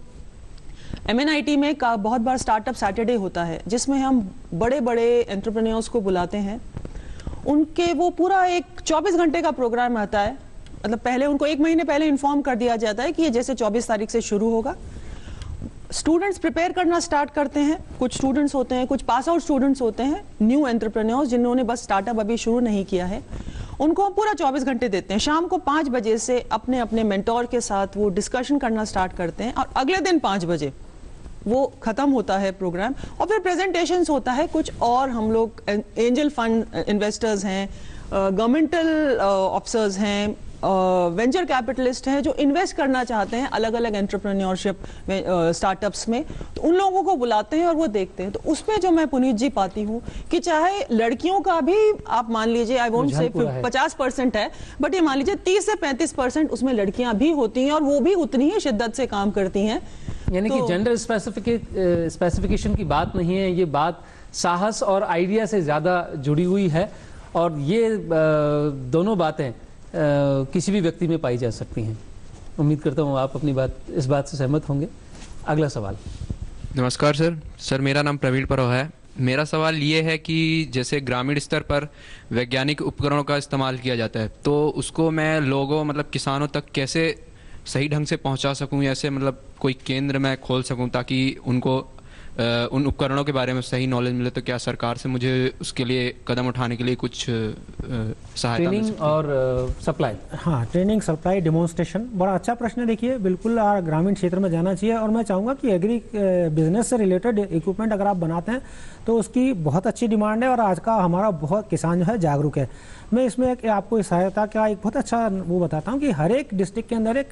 C: एम एन आई टी में का बहुत बार स्टार्टअप सैटरडे होता है, जिसमें हम बड़े बड़े एंटरप्रेन्योर्स को बुलाते हैं। उनके वो पूरा एक चौबीस घंटे का प्रोग्राम आता है। मतलब पहले उनको एक महीने पहले इन्फॉर्म कर दिया जाता है कि ये जैसे चौबीस तारीख से शुरू होगा। स्टूडेंट्स प्रिपेयर करना स्टार्ट करते हैं। कुछ स्टूडेंट्स होते हैं, कुछ पास आउट स्टूडेंट्स होते हैं, न्यू एंटरप्रेन्योर्स जिन्होंने बस स्टार्टअप अभी शुरू नहीं किया है, उनको हम पूरा चौबीस घंटे देते हैं। शाम को पाँच बजे से अपने अपने मेंटोर के साथ वो डिस्कशन करना स्टार्ट करते हैं और अगले दिन पाँच बजे वो ख़त्म होता है प्रोग्राम। और फिर प्रेजेंटेशंस होता है कुछ, और हम लोग एंजल फंड इन्वेस्टर्स हैं, गवर्नमेंटल ऑफिसर्स हैं, वेंचर कैपिटलिस्ट हैं जो इन्वेस्ट करना चाहते हैं अलग अलग एंटरप्रेन्योरशिप स्टार्टअप्स में, तो उन लोगों को बुलाते हैं और वो देखते हैं। तो उसमें जो मैं पुनीत जी पाती हूँ कि चाहे लड़कियों का भी आप मान लीजिए, आई वोंट से पचास परसेंट है, बट ये मान लीजिए तीस से पैंतीस परसेंट उसमें लड़कियां भी होती हैं और वो भी उतनी ही शिद्दत से काम करती हैं।
A: यानी
C: तो,
A: कि जेंडर स्पेसिफिकेशन की बात नहीं है, ये बात साहस और आइडिया से ज़्यादा जुड़ी हुई है, और ये दोनों बातें किसी भी व्यक्ति में पाई जा सकती हैं। उम्मीद करता हूँ आप अपनी बात इस बात से सहमत होंगे। अगला सवाल।
H: नमस्कार सर। सर मेरा नाम प्रवीण परव है। मेरा सवाल ये है कि जैसे ग्रामीण स्तर पर वैज्ञानिक उपकरणों का इस्तेमाल किया जाता है, तो उसको मैं लोगों मतलब किसानों तक कैसे सही ढंग से पहुंचा सकूं, या ऐसे मतलब कोई केंद्र मैं खोल सकूं ताकि उनको आ, उन उपकरणों के बारे में सही नॉलेज मिले। तो क्या सरकार से मुझे उसके लिए कदम उठाने के लिए कुछ सहायता मिल सकती है?
A: और सप्लाई?
B: हाँ, ट्रेनिंग, सप्लाई, डेमोन्स्ट्रेशन, बड़ा अच्छा प्रश्न है। देखिए बिल्कुल ग्रामीण क्षेत्र में जाना चाहिए, और मैं चाहूँगा कि एग्री बिजनेस से रिलेटेड इक्विपमेंट अगर आप बनाते हैं तो उसकी बहुत अच्छी डिमांड है, और आज का हमारा बहुत किसान जो है जागरूक है। मैं इसमें एक आपको सहायता का एक बहुत अच्छा वो बताता हूँ कि हर एक डिस्ट्रिक्ट के अंदर एक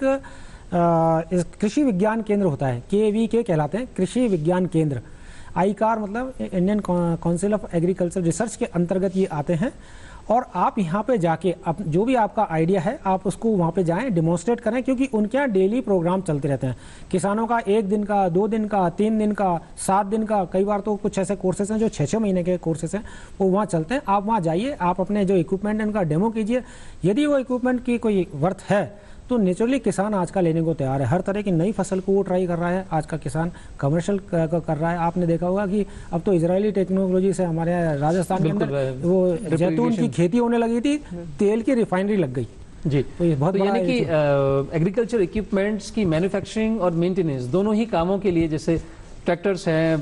B: कृषि विज्ञान केंद्र होता है, के वी के कहलाते हैं, कृषि विज्ञान केंद्र। आई कार मतलब Indian council of agriculture research के अंतर्गत ये आते हैं, और आप यहाँ पे जाके अब जो भी आपका आइडिया है आप उसको वहाँ पे जाएं, डिमॉन्स्ट्रेट करें, क्योंकि उनके यहाँ डेली प्रोग्राम चलते रहते हैं। किसानों का एक दिन का, दो दिन का, तीन दिन का, सात दिन का, कई बार तो कुछ ऐसे कोर्सेज हैं जो छः छः महीने के कोर्सेज हैं, वो वहाँ चलते हैं। आप वहाँ जाइए, आप अपने जो इक्विपमेंट है उनका डेमो कीजिए। यदि वो इक्विपमेंट की कोई वर्थ है तो नेचुरली किसान आज का लेने को तैयार है। हर तरह की नई फसल को वो ट्राई कर रहा है। आज का किसान कमर्शियल कर रहा है। आपने देखा होगा कि अब तो इजरायली टेक्नोलॉजी से हमारे राजस्थान के अंदर वो जैतून की खेती होने लगी थी, तेल की रिफाइनरी लग गई जी। तो ये बहुत
A: तो यानी कि एग्रीकल्चर इक्विपमेंट्स की मैन्युफैक्चरिंग और मेंटेनेंस दोनों ही कामों के लिए, जैसे ट्रैक्टर्स हैं,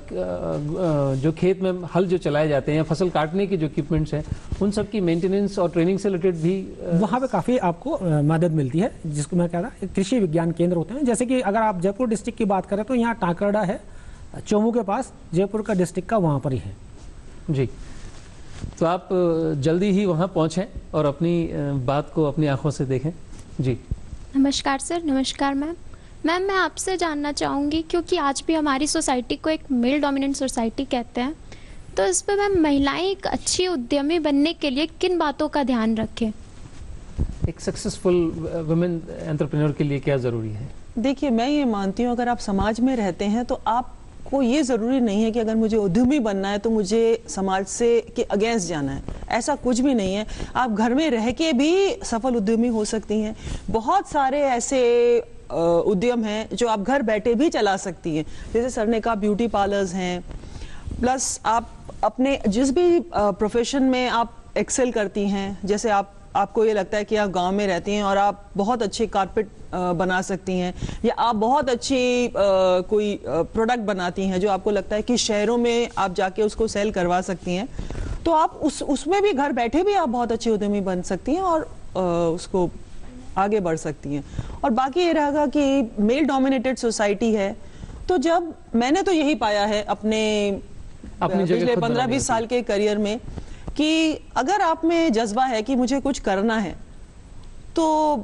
A: जो खेत में हल जो चलाए जाते हैं, फसल काटने के जो इक्विपमेंट्स हैं, उन सब की मेंटेनेंस और ट्रेनिंग से रिलेटेड भी
B: वहाँ पे काफ़ी आपको मदद मिलती है, जिसको मैं कह रहा कृषि विज्ञान केंद्र होते हैं। जैसे कि अगर आप जयपुर डिस्ट्रिक्ट की बात करें तो यहाँ टाकरड़ा है, चोमू के पास, जयपुर का डिस्ट्रिक्ट का वहाँ पर ही है
A: जी। तो आप जल्दी ही वहाँ पहुँचें और अपनी बात को अपनी आँखों से देखें जी।
I: नमस्कार सर। नमस्कार मैम। मैम मैं आपसे जानना चाहूँगी, क्योंकि आज भी हमारी सोसाइटी को एक मेल डोमिनेंट सोसाइटी कहते हैं, तो इस पर मैम महिलाएं एक अच्छी उद्यमी बनने के लिए किन बातों का ध्यान रखें?
A: एक सक्सेसफुल वुमेन एंटरप्रेन्योर के लिए क्या ज़रूरी है?
C: देखिए, मैं ये मानती हूँ अगर आप समाज में रहते हैं तो आपको ये ज़रूरी नहीं है कि अगर मुझे उद्यमी बनना है तो मुझे समाज से के अगेंस्ट जाना है। ऐसा कुछ भी नहीं है। आप घर में रह के भी सफल उद्यमी हो सकती हैं। बहुत सारे ऐसे उद्यम हैं जो आप घर बैठे भी चला सकती हैं। जैसे सर ने कहा ब्यूटी पार्लर्स हैं, प्लस आप अपने जिस भी प्रोफेशन में आप एक्सेल करती हैं, जैसे आप आपको ये लगता है कि आप गांव में रहती हैं और आप बहुत अच्छे कारपेट बना सकती हैं, या आप बहुत अच्छी आ, कोई प्रोडक्ट बनाती हैं जो आपको लगता है कि शहरों में आप जाके उसको सेल करवा सकती हैं, तो आप उस उसमें भी घर बैठे भी आप बहुत अच्छी उद्यमी बन सकती हैं और आ, उसको आगे बढ़ सकती हैं। और बाकी ये रहेगा कि मेल डोमिनेटेड सोसाइटी है, तो जब मैंने तो यही पाया है अपने पिछले पंद्रह बीस साल के करियर में कि अगर आप में जज्बा है कि मुझे कुछ करना है तो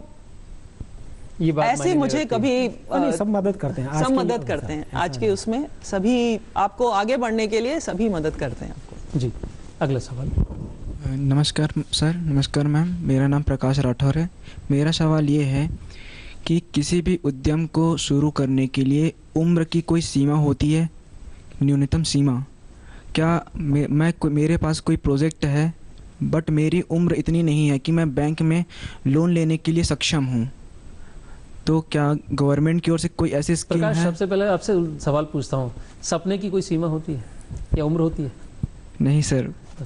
B: ये बात
C: ऐसे मुझे कभी
B: नहीं, सब मदद करते हैं,
C: सब मदद करते हैं आज के उसमें, सभी आपको आगे बढ़ने के लिए सभी मदद करते हैं आपको
A: जी। अगला सवाल।
D: नमस्कार सर। नमस्कार मैम। मेरा नाम प्रकाश राठौर है। मेरा सवाल ये है कि किसी भी उद्यम को शुरू करने के लिए उम्र की कोई सीमा होती है, न्यूनतम सीमा? क्या मैं, मैं मेरे पास कोई प्रोजेक्ट है बट मेरी उम्र इतनी नहीं है कि मैं बैंक में लोन लेने के लिए सक्षम हूँ, तो क्या गवर्नमेंट की ओर से कोई ऐसी स्कीम है?
A: सबसे पहले आपसे सवाल पूछता हूँ, सपने की कोई सीमा होती है या उम्र होती है?
D: नहीं सर।
A: बस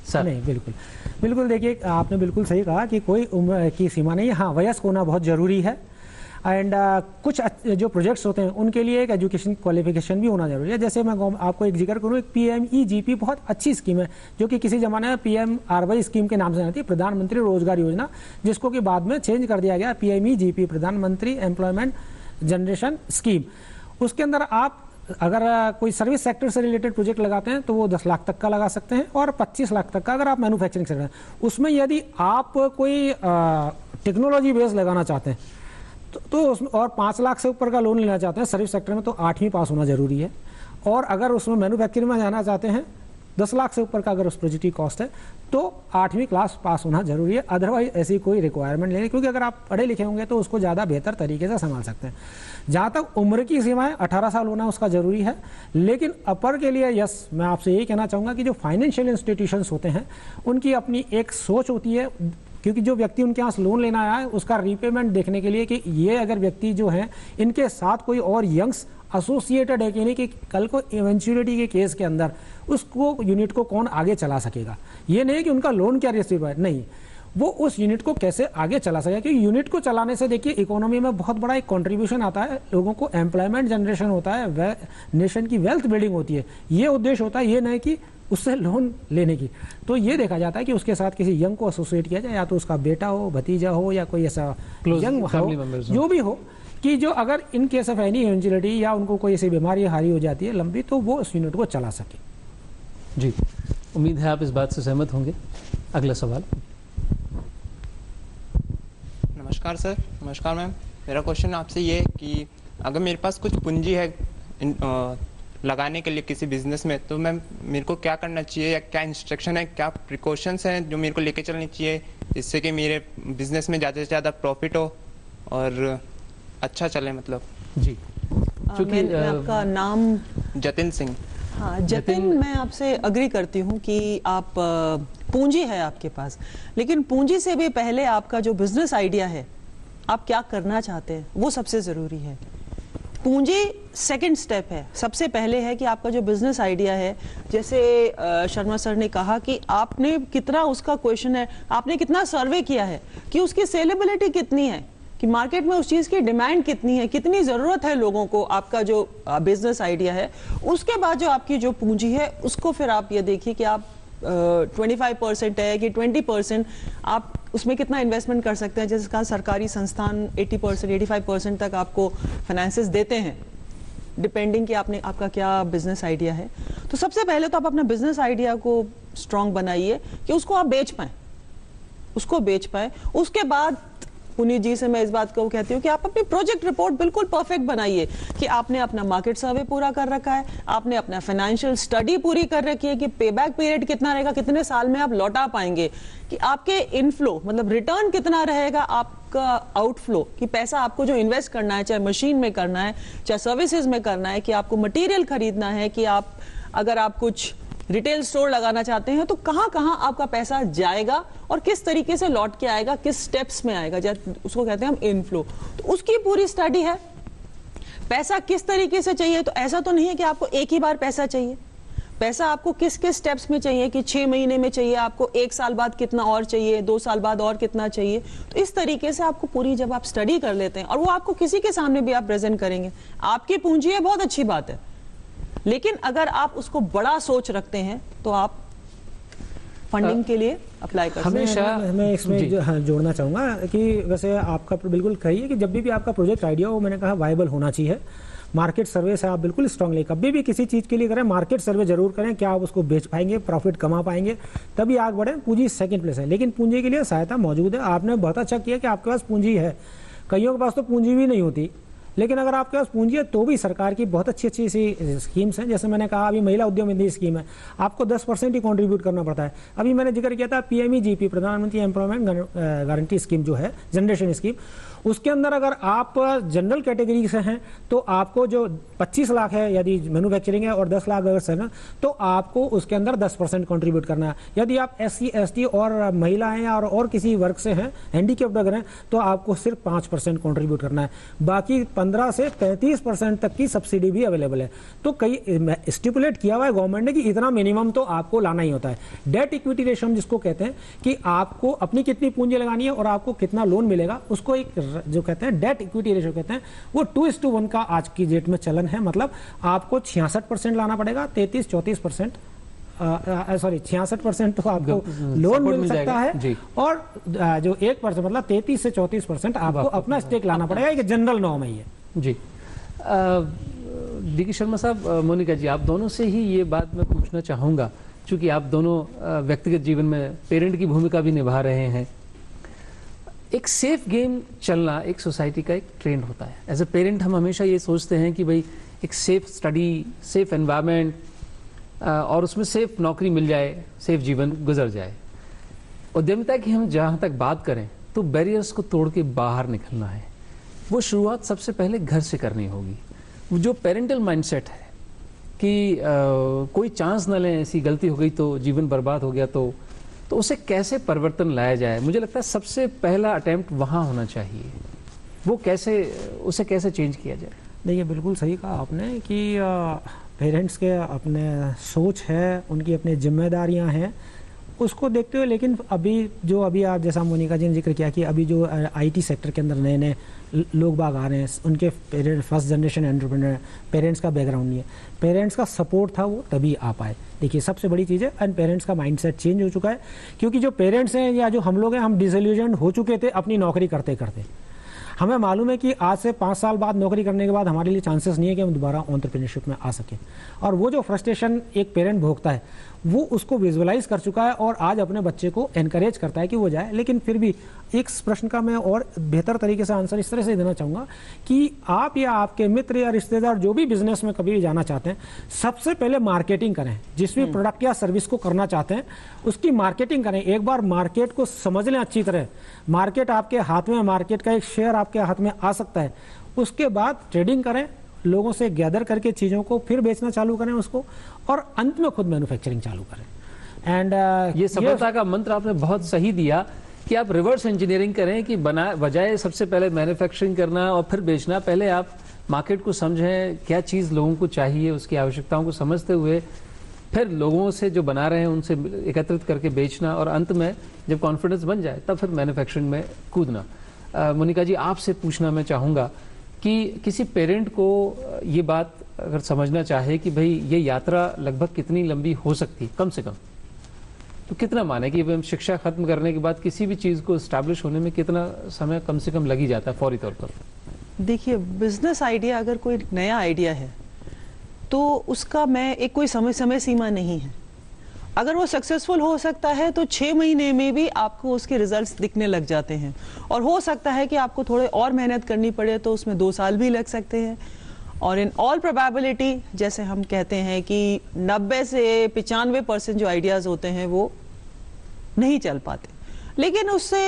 A: सर
B: नहीं, बिल्कुल बिल्कुल देखिए, आपने बिल्कुल सही कहा कि कोई उम्र की सीमा नहीं है। हाँ, वयस्क होना बहुत ज़रूरी है। एंड uh, कुछ जो प्रोजेक्ट्स होते हैं उनके लिए एक एजुकेशन क्वालिफिकेशन भी होना जरूरी है। जैसे मैं आपको एक जिक्र करूँ, एक P M E G P बहुत अच्छी स्कीम है, जो कि किसी ज़माने में P M R Y scheme के नाम से आती है, प्रधानमंत्री रोजगार योजना, जिसको कि बाद में चेंज कर दिया गया P M E G P, प्रधानमंत्री एम्प्लॉयमेंट जनरेशन स्कीम। उसके अंदर आप अगर कोई सर्विस सेक्टर से रिलेटेड प्रोजेक्ट लगाते हैं तो वो दस लाख तक का लगा सकते हैं, और पच्चीस लाख तक का अगर आप मैन्युफैक्चरिंग सेक्टर हैं। उसमें यदि आप कोई टेक्नोलॉजी बेस लगाना चाहते हैं तो, तो उसमें और पाँच लाख से ऊपर का लोन लेना चाहते हैं सर्विस सेक्टर में, तो आठवीं पास होना जरूरी है। और अगर उसमें मैन्युफैक्चरिंग में जाना चाहते हैं, दस लाख से ऊपर का अगर उस प्रोजेक्ट की कॉस्ट है, तो आठवीं क्लास पास होना जरूरी है। अदरवाइज ऐसी कोई रिक्वायरमेंट नहीं है, क्योंकि अगर आप पढ़े लिखे होंगे तो उसको ज़्यादा बेहतर तरीके से संभाल सकते हैं। जहाँ तक उम्र की सीमाएं, अठारह साल होना उसका ज़रूरी है। लेकिन अपर के लिए यस, मैं आपसे यही कहना चाहूँगा कि जो फाइनेंशियल इंस्टीट्यूशंस होते हैं उनकी अपनी एक सोच होती है, क्योंकि जो व्यक्ति उनके यहाँ लोन लेना आया है उसका रीपेमेंट देखने के लिए कि ये अगर व्यक्ति जो है इनके साथ कोई और यंग्स एसोसिएटेड है कि नहीं, कि कल को इवेंचुअलिटी के केस के अंदर उसको यूनिट को कौन आगे चला सकेगा। ये नहीं कि उनका लोन क्या रिसीव है, नहीं, वो उस यूनिट को कैसे आगे चला सकेगा। क्योंकि यूनिट को चलाने से देखिए इकोनॉमी में बहुत बड़ा एक कंट्रीब्यूशन आता है, लोगों को एम्प्लॉयमेंट जनरेशन होता है, नेशन की वेल्थ बिल्डिंग होती है। ये उद्देश्य होता है, ये नहीं कि उससे लोन लेने की। तो ये देखा जाता है कि उसके साथ किसी यंग को एसोसिएट किया जाए, या तो उसका बेटा हो, भतीजा हो, या कोई ऐसा यंग हो, जो भी हो, कि जो अगर in case of any eventuality या उनको कोई ऐसी बीमारी हारी हो जाती है लंबी, तो वो उस यूनिट को चला सके।
A: जी, उम्मीद है आप इस बात से सहमत होंगे। अगला सवाल।
J: नमस्कार सर। नमस्कार मैम। मेरा क्वेश्चन आपसे ये है कि अगर मेरे पास कुछ पूंजी है इन, आ, लगाने के लिए किसी बिजनेस में, तो मैम मेरे को क्या करना चाहिए, या क्या इंस्ट्रक्शन है, क्या प्रिकॉशंस हैं जो मेरे को लेके चलनी चाहिए, जिससे कि मेरे बिजनेस में ज़्यादा से ज़्यादा प्रॉफिट हो और अच्छा चले। मतलब
A: जी,
C: क्योंकि आपका नाम
J: जतिन सिंह।
C: हाँ जतिन, मैं आपसे अग्री करती हूँ कि आप पूंजी है आपके पास, लेकिन पूंजी से भी पहले आपका जो बिजनेस आइडिया है, आप क्या करना चाहते हैं, वो सबसे ज़रूरी है। पूंजी सेकंड स्टेप है, सबसे पहले है कि आपका जो बिजनेस आइडिया है, जैसे शर्मा सर ने कहा कि आपने कितना, उसका क्वेश्चन है, आपने कितना सर्वे किया है कि उसकी सेलेबिलिटी कितनी है, कि मार्केट में उस चीज़ की डिमांड कितनी है, कितनी ज़रूरत है लोगों को आपका जो बिजनेस आइडिया है। उसके बाद जो आपकी जो पूंजी है उसको फिर आप ये देखिए कि आप पच्चीस परसेंट है कि बीस परसेंट आप उसमें कितना इन्वेस्टमेंट कर सकते हैं। जैसे कहा सरकारी संस्थान अस्सी परसेंट पचासी परसेंट तक आपको फाइनेंसेस देते हैं, डिपेंडिंग कि आपने आपका क्या बिजनेस आइडिया है। तो सबसे पहले तो आप अपना बिजनेस आइडिया को स्ट्रॉन्ग बनाइए कि उसको आप बेच पाएँ, उसको बेच पाएँ। उसके बाद पुनीत जी से मैं इस बात को कहती हूँ कि आप अपनी प्रोजेक्ट रिपोर्ट बिल्कुल परफेक्ट बनाइए कि आपने अपना मार्केट सर्वे पूरा कर रखा है, आपने अपना फाइनेंशियल स्टडी पूरी कर रखी है कि पे बैक पीरियड कितना रहेगा, कितने साल में आप लौटा पाएंगे, कि आपके इनफ्लो मतलब रिटर्न कितना रहेगा, आपका आउटफ्लो कि पैसा आपको जो इन्वेस्ट करना है, चाहे मशीन में करना है, चाहे सर्विसेज में करना है, कि आपको मटीरियल खरीदना है, कि आप अगर आप कुछ रिटेल स्टोर लगाना चाहते हैं तो कहाँ कहाँ आपका पैसा जाएगा और किस तरीके से लौट के आएगा, किस स्टेप्स में आएगा, जैसे उसको कहते हैं हम इनफ्लो। तो उसकी पूरी स्टडी है। पैसा किस तरीके से चाहिए, तो ऐसा तो नहीं है कि आपको एक ही बार पैसा चाहिए, पैसा आपको किस किस स्टेप्स में चाहिए, कि छः महीने में चाहिए आपको, एक साल बाद कितना और चाहिए, दो साल बाद और कितना चाहिए। तो इस तरीके से आपको पूरी जब आप स्टडी कर लेते हैं और वो आपको किसी के सामने भी आप प्रेजेंट करेंगे, आपकी पूंजी है, बहुत अच्छी बात है। लेकिन अगर आप उसको बड़ा सोच रखते हैं तो आप फंडिंग के लिए अप्लाई कर सकते हैं।
B: मैं, मैं इसमें जो, हाँ, जोड़ना चाहूँगा कि वैसे आपका बिल्कुल कही है कि जब भी आपका प्रोजेक्ट आइडिया हो, मैंने कहा वायबल होना चाहिए। मार्केट सर्वे से आप बिल्कुल स्ट्रांगली कभी भी किसी चीज़ के लिए करें, मार्केट सर्वे जरूर करें, क्या आप उसको बेच पाएंगे, प्रॉफिट कमा पाएंगे, तभी आगे बढ़े। पूंजी सेकंड प्लेस है, लेकिन पूंजी के लिए सहायता मौजूद है। आपने बहुत अच्छा किया कि आपके पास पूंजी है, कईयों के पास तो पूंजी भी नहीं होती, लेकिन अगर आपके पास पूंजी है तो भी सरकार की बहुत अच्छी अच्छी सी स्कीम्स हैं। जैसे मैंने कहा अभी महिला उद्यम निधि स्कीम है, आपको दस परसेंट ही कंट्रीब्यूट करना पड़ता है। अभी मैंने जिक्र किया था पीएमई जीपी, प्रधानमंत्री एम्प्लॉयमेंट गारंटी स्कीम जो है, जनरेशन स्कीम, उसके अंदर अगर आप जनरल कैटेगरी से हैं तो आपको जो पच्चीस लाख है यदि मैन्युफैक्चरिंग है और दस लाख अगर से ना, तो आपको उसके अंदर दस परसेंट कॉन्ट्रीब्यूट करना है। यदि आप एस सी एस टी और महिला हैं और, और किसी वर्ग से हैं, हैंडीकेप्ड अगर हैं, तो आपको सिर्फ पाँच परसेंट कॉन्ट्रीब्यूट करना है। बाकी पंद्रह से पैंतीस परसेंट तक की सब्सिडी भी अवेलेबल है। तो कई स्टिपुलेट किया हुआ है गवर्नमेंट ने कि इतना मिनिमम तो आपको लाना ही होता है। डेट इक्विटी रेशियो जिसको कहते हैं कि आपको अपनी कितनी पूंजी लगानी है और आपको कितना लोन मिलेगा, उसको एक जो कहते हैं डेट इक्विटी रेशियो कहते हैं, वो टू इज टू वन का आज की डेट में चलन है। मतलब आपको छियासठ परसेंट लाना पड़ेगा, तैतीस चौंतीस परसेंट सॉरी छियासठ परसेंट तो आपको लोन मिल, मिल सकता है और आ, जो एक परसेंट मतलब तैतीस से चौंतीस परसेंट आपको अपना स्टेक लाना पड़ेगा। ये जनरल नॉर्म है ये
A: जी। डी के शर्मा साहब, मोनिका जी, आप दोनों से ही ये बात मैं पूछना चाहूँगा, चूँकि आप दोनों व्यक्तिगत जीवन में पेरेंट की भूमिका भी निभा रहे हैं। एक सेफ गेम चलना एक सोसाइटी का एक ट्रेंड होता है। एज ए पेरेंट हम हमेशा ये सोचते हैं कि भाई एक सेफ स्टडी, सेफ एनवायरनमेंट और उसमें सेफ नौकरी मिल जाए, सेफ जीवन गुजर जाए। उद्यमिता की हम जहाँ तक बात करें तो बैरियर्स को तोड़ के बाहर निकलना है। वो शुरुआत सबसे पहले घर से करनी होगी। वो जो पेरेंटल माइंडसेट है कि आ, कोई चांस न लें, ऐसी गलती हो गई तो जीवन बर्बाद हो गया, तो तो उसे कैसे परिवर्तन लाया जाए, मुझे लगता है सबसे पहला अटेम्प्ट वहाँ होना चाहिए। वो कैसे, उसे कैसे चेंज किया जाए?
B: देखिए, बिल्कुल सही कहा आपने कि पेरेंट्स के अपने सोच है, उनकी अपनी जिम्मेदारियां हैं, उसको देखते हुए। लेकिन अभी जो अभी आप जैसा मोनिका जी ने जिक्र किया कि अभी जो आईटी सेक्टर के अंदर नए नए लोग बाग आ रहे हैं, उनके parent first generation entrepreneur, parents का बैकग्राउंड नहीं है, पेरेंट्स का सपोर्ट था वो तभी आ पाए। देखिए, सबसे बड़ी चीज़ है एंड पेरेंट्स का माइंडसेट चेंज हो चुका है। क्योंकि जो पेरेंट्स हैं या जो हम लोग हैं, हम डिसइल्यूजन्ड हो चुके थे अपनी नौकरी करते करते। हमें मालूम है कि आज से पाँच साल बाद नौकरी करने के बाद हमारे लिए चांसेस नहीं है कि हम दोबारा एंटरप्रेन्योरशिप में आ सकें। और वो जो फ्रस्ट्रेशन एक पेरेंट भोगता है, वो उसको विजुअलाइज कर चुका है और आज अपने बच्चे को एनकरेज करता है कि वो जाए। लेकिन फिर भी एक प्रश्न का मैं और बेहतर तरीके से आंसर इस तरह से देना चाहूँगा कि आप या आपके मित्र या रिश्तेदार जो भी बिजनेस में कभी भी जाना चाहते हैं, सबसे पहले मार्केटिंग करें। जिस भी प्रोडक्ट या सर्विस को करना चाहते हैं उसकी मार्केटिंग करें। एक बार मार्केट को समझ लें अच्छी तरह। मार्केट आपके हाथ में, मार्केट का एक शेयर आपके हाथ में आ सकता है। उसके बाद ट्रेडिंग करें, लोगों से गैदर करके चीज़ों को फिर बेचना चालू करें उसको, और अंत में खुद मैन्युफैक्चरिंग चालू करें। एंड uh,
A: ये सफलता का मंत्र आपने बहुत सही दिया कि आप रिवर्स इंजीनियरिंग करें कि बना बजाय सबसे पहले मैन्युफैक्चरिंग करना और फिर बेचना, पहले आप मार्केट को समझें, क्या चीज़ लोगों को चाहिए, उसकी आवश्यकताओं को समझते हुए फिर लोगों से जो बना रहे हैं उनसे एकत्रित करके बेचना, और अंत में जब कॉन्फिडेंस बन जाए तब फिर मैन्युफैक्चरिंग में कूदना। uh, मोनिका जी, आपसे पूछना मैं चाहूँगा कि किसी पेरेंट को ये बात अगर समझना चाहे कि भाई ये यात्रा लगभग कितनी लंबी हो सकती है, कम से कम तो कितना माने कि हम शिक्षा खत्म करने के बाद किसी भी चीज़ को इस्टेब्लिश होने में कितना समय कम से कम लग ही जाता है फौरी तौर पर?
C: देखिए, बिजनेस आइडिया अगर कोई नया आइडिया है तो उसका मैं एक कोई समय समय सीमा नहीं है। अगर वो सक्सेसफुल हो सकता है तो छः महीने में भी आपको उसके रिजल्ट्स दिखने लग जाते हैं, और हो सकता है कि आपको थोड़े और मेहनत करनी पड़े तो उसमें दो साल भी लग सकते हैं। और इन ऑल प्रोबेबिलिटी, जैसे हम कहते हैं कि नब्बे से पचानवे परसेंट जो आइडियाज़ होते हैं वो नहीं चल पाते। लेकिन उससे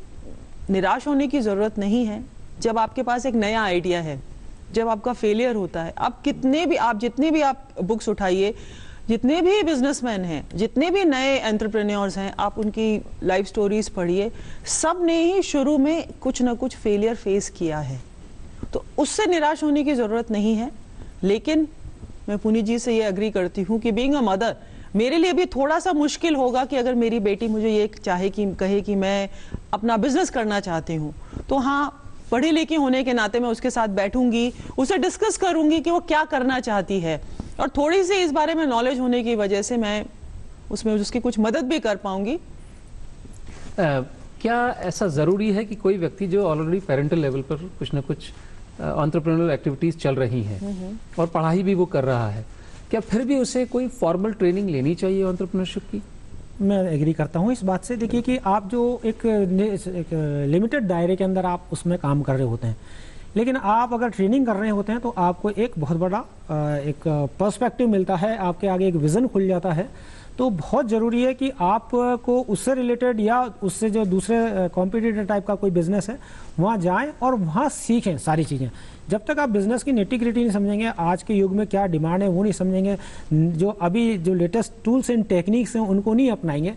C: निराश होने की ज़रूरत नहीं है। जब आपके पास एक नया आइडिया है, जब आपका फेलियर होता है, आप कितने भी आप जितने भी आप बुक्स उठाइए, जितने भी बिजनेसमैन हैं, जितने भी नए एंटरप्रेन्योर्स हैं, आप उनकी लाइफ स्टोरीज पढ़िए, सब ने ही शुरू में कुछ ना कुछ फेलियर फेस किया है। तो उससे निराश होने की ज़रूरत नहीं है। लेकिन मैं पुनीत जी से ये एग्री करती हूँ कि बीइंग अ मदर मेरे लिए भी थोड़ा सा मुश्किल होगा कि अगर मेरी बेटी मुझे ये चाहे कि कहे कि मैं अपना बिजनेस करना चाहती हूँ, तो हाँ, पढ़ी लिखी होने के नाते मैं उसके साथ बैठूंगी, उसे डिस्कस करूंगी कि वो क्या करना चाहती है, और थोड़ी सी इस बारे में नॉलेज होने की वजह से मैं उसमें उसकी कुछ मदद भी कर पाऊंगी।
A: क्या ऐसा ज़रूरी है कि कोई व्यक्ति जो ऑलरेडी पेरेंटल लेवल पर कुछ ना कुछ एंटरप्रेन्योरल एक्टिविटीज़ चल रही हैं और पढ़ाई भी वो कर रहा है, क्या फिर भी उसे कोई फॉर्मल ट्रेनिंग लेनी चाहिए एंटरप्रेन्योरशिप की?
B: मैं एग्री करता हूँ इस बात से। देखिए कि आप जो एक, एक लिमिटेड दायरे के अंदर आप उसमें काम कर रहे होते हैं, लेकिन आप अगर ट्रेनिंग कर रहे होते हैं तो आपको एक बहुत बड़ा एक पर्सपेक्टिव मिलता है, आपके आगे एक विज़न खुल जाता है। तो बहुत ज़रूरी है कि आपको उससे रिलेटेड या उससे जो दूसरे कॉम्पिटिटिव टाइप का कोई बिज़नेस है वहाँ जाएं और वहाँ सीखें सारी चीज़ें। जब तक आप बिज़नेस की नेटी ग्रिटी नहीं समझेंगे, आज के युग में क्या डिमांड है वो नहीं समझेंगे, जो अभी जो लेटेस्ट टूल्स एंड टेक्निक्स हैं उनको नहीं अपनाएंगे,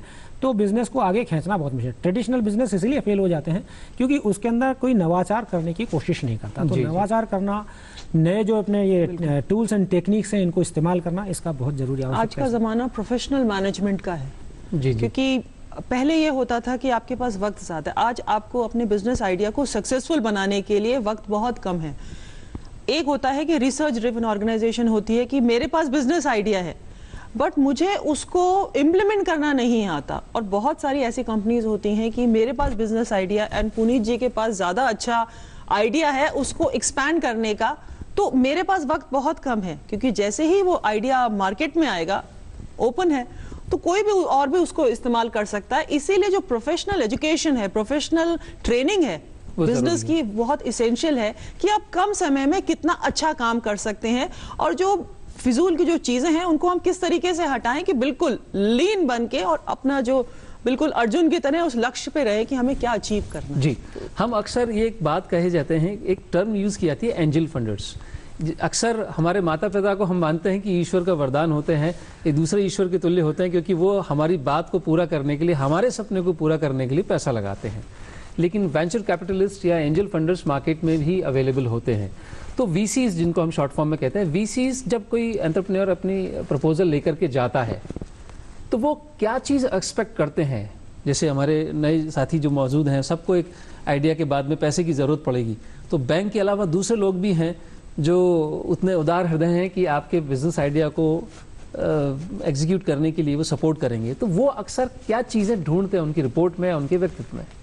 B: तो बिजनेस को आगे खींचना बहुत मुश्किल है। ट्रेडिशनल बिजनेस इसलिए फेल हो जाते हैं क्योंकि उसके अंदर कोई नवाचार करने की कोशिश नहीं करता। तो नवाचार करना, नए जो अपने ये टूल्स एंड टेक्निक्स हैं इनको इस्तेमाल करना, इसका बहुत जरूरी आवश्यक है।
C: आज का ज़माना प्रोफेशनल मैनेजमेंट का है जी, क्योंकि पहले ये होता था कि आपके पास वक्त ज़्यादा है। आज आपको अपने बिजनेस आइडिया को सक्सेसफुल बनाने के लिए वक्त बहुत कम है। एक होता है कि रिसर्च ड्रिवन ऑर्गेनाइजेशन होती है कि मेरे पास बिजनेस आइडिया है बट मुझे उसको इम्प्लीमेंट करना नहीं आता, और बहुत सारी ऐसी कंपनीज होती हैं कि मेरे पास business idea and Puneet ji के पास ज़्यादा अच्छा आइडिया है उसको एक्सपैंड करने का, तो मेरे पास वक्त बहुत कम है, क्योंकि जैसे ही वो आइडिया मार्केट में आएगा, ओपन है, तो कोई भी और भी उसको इस्तेमाल कर सकता है। इसीलिए जो प्रोफेशनल एजुकेशन है, प्रोफेशनल ट्रेनिंग है बिजनेस की, बहुत इसेंशियल है कि आप कम समय में कितना अच्छा काम कर सकते हैं, और जो फिजूल की जो चीजें हैं उनको हम किस तरीके से हटाएं कि बिल्कुल लीन बन के और अपना जो बिल्कुल अर्जुन की तरह उस लक्ष्य पे रहे कि हमें क्या अचीव करना है।
A: जी, हम अक्सर ये एक बात कहे जाते हैं, एक टर्म यूज की जाती है एंजल फंडर्स। अक्सर हमारे माता पिता को हम मानते हैं कि ईश्वर का वरदान होते हैं, ये दूसरे ईश्वर के तुल्य होते हैं, क्योंकि वो हमारी बात को पूरा करने के लिए, हमारे सपने को पूरा करने के लिए पैसा लगाते हैं। लेकिन वेंचर कैपिटलिस्ट या एंजल फंडर्स मार्केट में भी अवेलेबल होते हैं। तो वीसीज, जिनको हम शॉर्ट फॉर्म में कहते हैं, वीसीज जब कोई एंटरप्रेन्योर अपनी प्रपोजल लेकर के जाता है तो वो क्या चीज़ एक्सपेक्ट करते हैं। जैसे हमारे नए साथी जो मौजूद हैं, सबको एक आइडिया के बाद में पैसे की ज़रूरत पड़ेगी, तो बैंक के अलावा दूसरे लोग भी हैं जो उतने उदार हृदय हैं कि आपके बिजनेस आइडिया को एग्जीक्यूट करने के लिए वो सपोर्ट करेंगे। तो वो अक्सर क्या चीज़ें ढूंढते हैं उनकी रिपोर्ट में, उनके व्यक्तित्व में?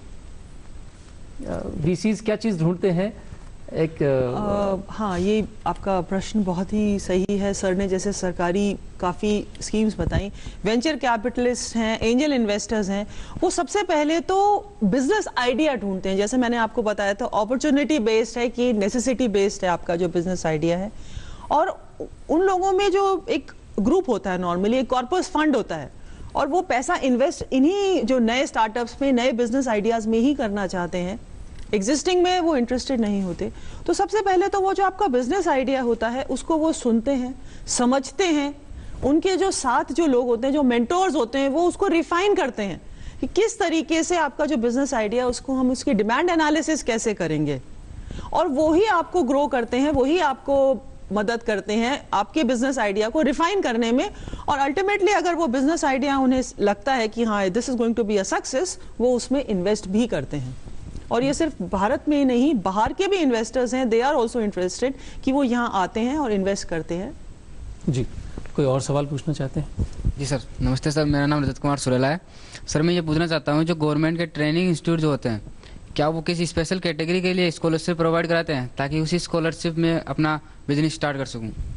A: वीसीज क्या चीज़ ढूंढते हैं? एक
C: आ, हाँ, ये आपका प्रश्न बहुत ही सही है। सर ने जैसे सरकारी काफ़ी स्कीम्स बताई, वेंचर कैपिटलिस्ट हैं, एंजल इन्वेस्टर्स हैं, वो सबसे पहले तो बिजनेस आइडिया ढूंढते हैं। जैसे मैंने आपको बताया था, अपॉर्चुनिटी बेस्ड है कि नेसेसिटी बेस्ड है आपका जो बिजनेस आइडिया है। और उन लोगों में जो एक ग्रुप होता है, नॉर्मली एक कॉर्पस फंड होता है, और वो पैसा इन्वेस्ट इन्हीं जो नए स्टार्टअप्स में, नए बिजनेस आइडियाज़ में ही करना चाहते हैं, एग्जिस्टिंग में वो इंटरेस्टेड नहीं होते। तो सबसे पहले तो वो जो आपका बिजनेस आइडिया होता है उसको वो सुनते हैं, समझते हैं, उनके जो साथ जो लोग होते हैं, जो मेंटोर्स होते हैं, वो उसको रिफाइन करते हैं कि किस तरीके से आपका जो बिजनेस आइडिया उसको हम उसकी डिमांड एनालिसिस कैसे करेंगे, और वो ही आपको ग्रो करते हैं, वही आपको मदद करते हैं आपके बिजनेस आइडिया को रिफाइन करने में। और अल्टीमेटली अगर वो बिजनेस आइडिया उन्हें लगता है कि हाँ this is going to be a success, वो उसमें इन्वेस्ट भी करते हैं। और ये सिर्फ भारत में ही नहीं, बाहर के भी इन्वेस्टर्स हैं, दे आर ऑल्सो इंटरेस्टेड कि वो यहाँ आते हैं और इन्वेस्ट करते हैं।
A: जी, कोई और सवाल पूछना चाहते हैं?
K: जी सर, नमस्ते सर, मेरा नाम रजत कुमार सुरेला है। सर मैं ये पूछना चाहता हूँ, जो गवर्नमेंट के ट्रेनिंग इंस्टीट्यूट जो होते हैं, क्या वो किसी स्पेशल कैटेगरी के लिए स्कॉलरशिप प्रोवाइड कराते हैं ताकि उसी स्कॉलरशिप में अपना बिजनेस स्टार्ट कर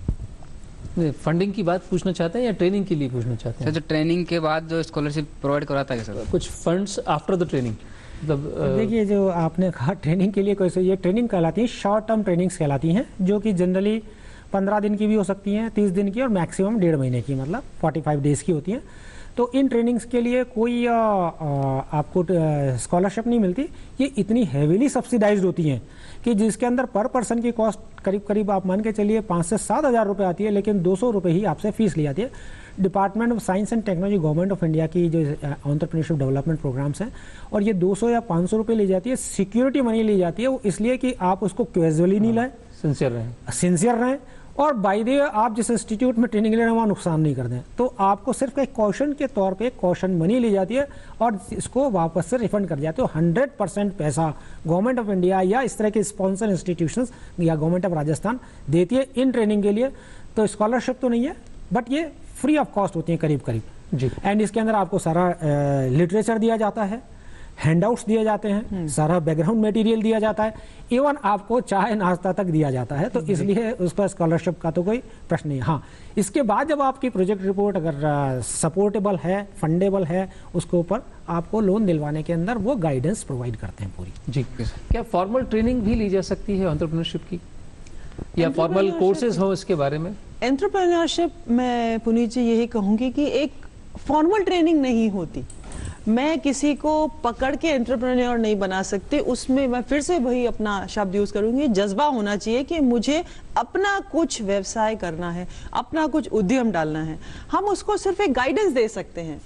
K: सकूँ?
A: फंडिंग की बात पूछना चाहते हैं या ट्रेनिंग के लिए पूछना चाहते हैं?
K: सर, जो ट्रेनिंग के बाद जो स्कॉलरशिप प्रोवाइड कराता है सर,
A: कुछ फंड्स आफ्टर द ट्रेनिंग?
B: देखिए, जो आपने कहा ट्रेनिंग के लिए, कैसे ये ट्रेनिंग कहलाती है, शॉर्ट टर्म ट्रेनिंग्स कहलाती हैं, जो कि जनरली पंद्रह दिन की भी हो सकती हैं, तीस दिन की, और मैक्सिमम डेढ़ महीने की, मतलब पैंतालीस डेज़ की होती हैं। तो इन ट्रेनिंग्स के लिए कोई आ, आ, आपको स्कॉलरशिप नहीं मिलती। ये इतनी हैवीली सब्सिडाइज्ड होती हैं कि जिसके अंदर पर पर्सन की कॉस्ट करीब करीब आप मान के चलिए पाँच से सात हज़ार रुपये आती है, लेकिन दो सौ रुपये ही आपसे फीस ली जाती है। Department of science and technology, government of India की जो एंटरप्रेन्योरशिप डेवलपमेंट प्रोग्राम्स हैं, और ये दो सौ या पाँच सौ रुपये ली जाती है। सिक्योरिटी मनी ली जाती है, वो इसलिए कि आप उसको कैजुअली नहीं लाएं,
A: सिंसियर रहें
B: सिंसियर रहें और बाय द वे आप जिस इंस्टीट्यूट में ट्रेनिंग ले रहे हैं वहाँ नुकसान नहीं कर दें। तो आपको सिर्फ एक कॉशन के तौर पे कॉशन मनी ली जाती है और इसको वापस से रिफंड कर दिया। तो हंड्रेड परसेंट पैसा गवर्नमेंट ऑफ इंडिया या इस तरह के स्पॉन्सर इंस्टीट्यूशंस या गवर्नमेंट ऑफ राजस्थान देती है इन ट्रेनिंग के लिए। तो स्कॉलरशिप तो नहीं है, बट ये फ्री ऑफ कॉस्ट होती है करीब करीब
A: जी।
B: एंड इसके अंदर आपको सारा लिटरेचर दिया जाता है, हैंडआउट्स दिए जाते हैं, सारा बैकग्राउंड मटेरियल दिया जाता है, इवन आपको चाय नाश्ता तक दिया जाता है। तो इसलिए उस पर स्कॉलरशिप का तो कोई प्रश्न नहीं है। हाँ, इसके बाद जब आपकी प्रोजेक्ट रिपोर्ट अगर सपोर्टेबल है, फंडेबल है, उसके ऊपर आपको लोन दिलवाने के अंदर वो गाइडेंस प्रोवाइड करते हैं पूरी
A: जी। क्या फॉर्मल ट्रेनिंग भी ली जा सकती है एंटरप्रेन्योरशिप की, या फॉर्मल कोर्सेज हो इसके बारे में?
C: एंटरप्रेन्योरशिप मैं पुनीत जी यही कहूँगी कि एक फॉर्मल ट्रेनिंग नहीं होती। मैं किसी को पकड़ के एंटरप्रेन्योर नहीं बना सकती। उसमें मैं फिर से वही अपना शब्द यूज करूंगी, जज्बा होना चाहिए कि मुझे अपना कुछ व्यवसाय करना है, अपना कुछ उद्यम डालना है। हम उसको सिर्फ एक गाइडेंस दे सकते हैं,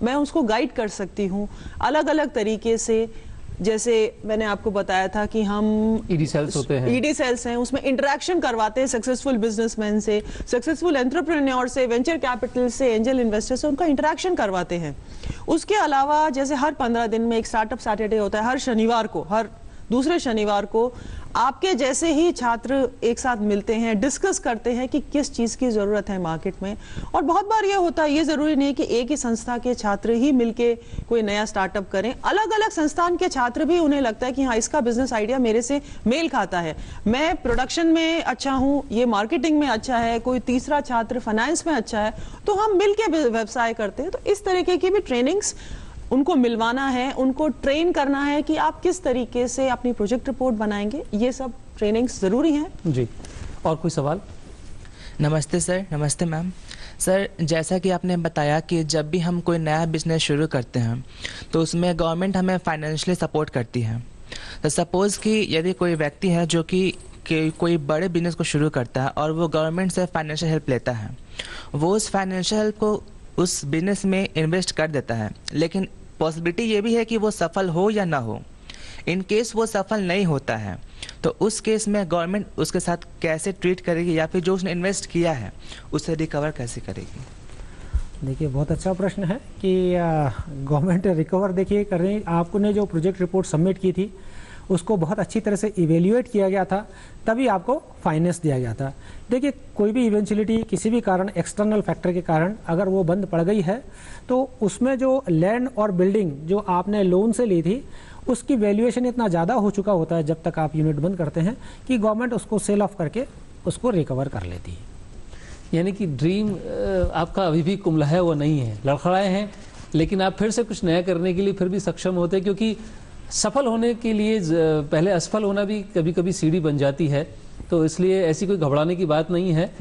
C: मैं उसको गाइड कर सकती हूँ अलग अलग तरीके से। जैसे मैंने आपको बताया था कि हम
A: ईडी सेल्स होते हैं,
C: ईडी सेल्स हैं, उसमें इंटरेक्शन करवाते हैं सक्सेसफुल बिजनेसमैन से, सक्सेसफुल एंटरप्रेन्योर से, वेंचर कैपिटल से, एंजल इन्वेस्टर से, उनका इंटरेक्शन करवाते हैं। उसके अलावा जैसे हर पंद्रह दिन में एक स्टार्टअप सैटरडे होता है, हर शनिवार को, हर दूसरे शनिवार को आपके जैसे ही छात्र एक साथ मिलते हैं, डिस्कस करते हैं कि किस चीज़ की ज़रूरत है मार्केट में। और बहुत बार ये होता है, ये ज़रूरी नहीं कि एक ही संस्था के छात्र ही मिलके कोई नया स्टार्टअप करें, अलग अलग संस्थान के छात्र भी, उन्हें लगता है कि हाँ इसका बिजनेस आइडिया मेरे से मेल खाता है, मैं प्रोडक्शन में अच्छा हूँ, ये मार्केटिंग में अच्छा है, कोई तीसरा छात्र फाइनेंस में अच्छा है, तो हम मिल के व्यवसाय करते हैं। तो इस तरीके की भी ट्रेनिंग्स उनको मिलवाना है, उनको ट्रेन करना है कि आप किस तरीके से अपनी प्रोजेक्ट रिपोर्ट बनाएंगे, ये सब ट्रेनिंग्स ज़रूरी हैं।
A: जी, और कोई सवाल?
L: नमस्ते सर। नमस्ते मैम। सर, जैसा कि आपने बताया कि जब भी हम कोई नया बिजनेस शुरू करते हैं तो उसमें गवर्नमेंट हमें फाइनेंशियली सपोर्ट करती है। तो सपोज़ कि यदि कोई व्यक्ति है जो कि कि कोई बड़े बिजनेस को शुरू करता है और वो गवर्नमेंट से फाइनेंशियल हेल्प लेता है, वो उस फाइनेंशियल हेल्प को उस बिजनेस में इन्वेस्ट कर देता है, लेकिन पॉसिबिलिटी ये भी है कि वो सफल हो या ना हो। इन केस वो सफल नहीं होता है तो उस केस में गवर्नमेंट उसके साथ कैसे ट्रीट करेगी, या फिर जो उसने इन्वेस्ट किया है उसे रिकवर कैसे करेगी?
B: देखिए, बहुत अच्छा प्रश्न है कि गवर्नमेंट रिकवर देखिए कर रही। आपने जो प्रोजेक्ट रिपोर्ट सबमिट की थी उसको बहुत अच्छी तरह से इवेल्युएट किया गया था, तभी आपको फाइनेंस दिया गया था। देखिए, कोई भी इवेंचुअलिटी किसी भी कारण, एक्सटर्नल फैक्टर के कारण अगर वो बंद पड़ गई है तो उसमें जो लैंड और बिल्डिंग जो आपने लोन से ली थी उसकी वैल्यूएशन इतना ज़्यादा हो चुका होता है जब तक आप यूनिट बंद करते हैं कि गवर्नमेंट उसको सेल ऑफ करके उसको रिकवर कर लेती है।
A: यानी कि ड्रीम आपका अभी भी कुमला है, वो नहीं है, लड़खड़ाए हैं, लेकिन आप फिर से कुछ नया करने के लिए फिर भी सक्षम होते हैं, क्योंकि सफल होने के लिए पहले असफल होना भी कभी कभी सीढ़ी बन जाती है। तो इसलिए ऐसी कोई घबराने की बात नहीं है।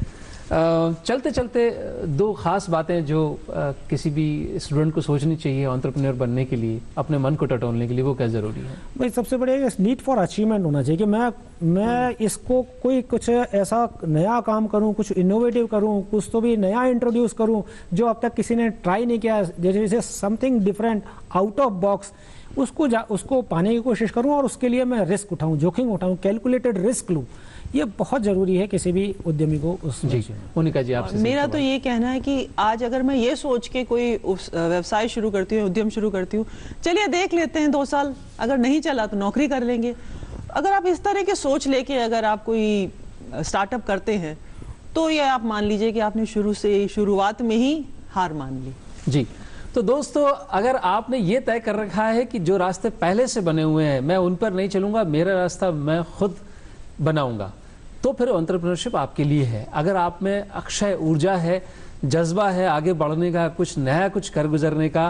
A: चलते चलते दो खास बातें जो किसी भी स्टूडेंट को सोचनी चाहिए एंटरप्रेन्योर बनने के लिए, अपने मन को टटोलने के लिए, वो क्या ज़रूरी है?
B: भाई, सबसे बड़े नीड फॉर अचीवमेंट होना चाहिए कि मैं मैं इसको कोई कुछ ऐसा नया काम करूं, कुछ इनोवेटिव करूं, कुछ तो भी नया इंट्रोड्यूस करूं जो अब तक किसी ने ट्राई नहीं किया, जैसे something different out of box, उसको जा उसको पाने की कोशिश करूं और उसके लिए मैं रिस्क उठाऊं, जोखिम उठाऊं, कैलकुलेटेड रिस्क लूं। ये बहुत ज़रूरी है किसी भी उद्यमी को। उस
A: जी, मोनिका जी, आपसे
C: मेरा तो ये कहना है कि आज अगर मैं ये सोच के कोई व्यवसाय शुरू करती हूँ, उद्यम शुरू करती हूँ, चलिए देख लेते हैं दो साल, अगर नहीं चला तो नौकरी कर लेंगे। अगर आप इस तरह के सोच लेके अगर आप कोई स्टार्टअप करते हैं तो ये आप मान लीजिए कि आपने शुरू से शुरुआत में ही हार मान ली।
A: जी, तो दोस्तों, अगर आपने ये तय कर रखा है कि जो रास्ते पहले से बने हुए हैं मैं उन पर नहीं चलूंगा, मेरा रास्ता मैं खुद बनाऊंगा, तो फिर एंटरप्रेन्योरशिप आपके लिए है। अगर आप में अक्षय ऊर्जा है, जज्बा है आगे बढ़ने का, कुछ नया कुछ कर गुजरने का,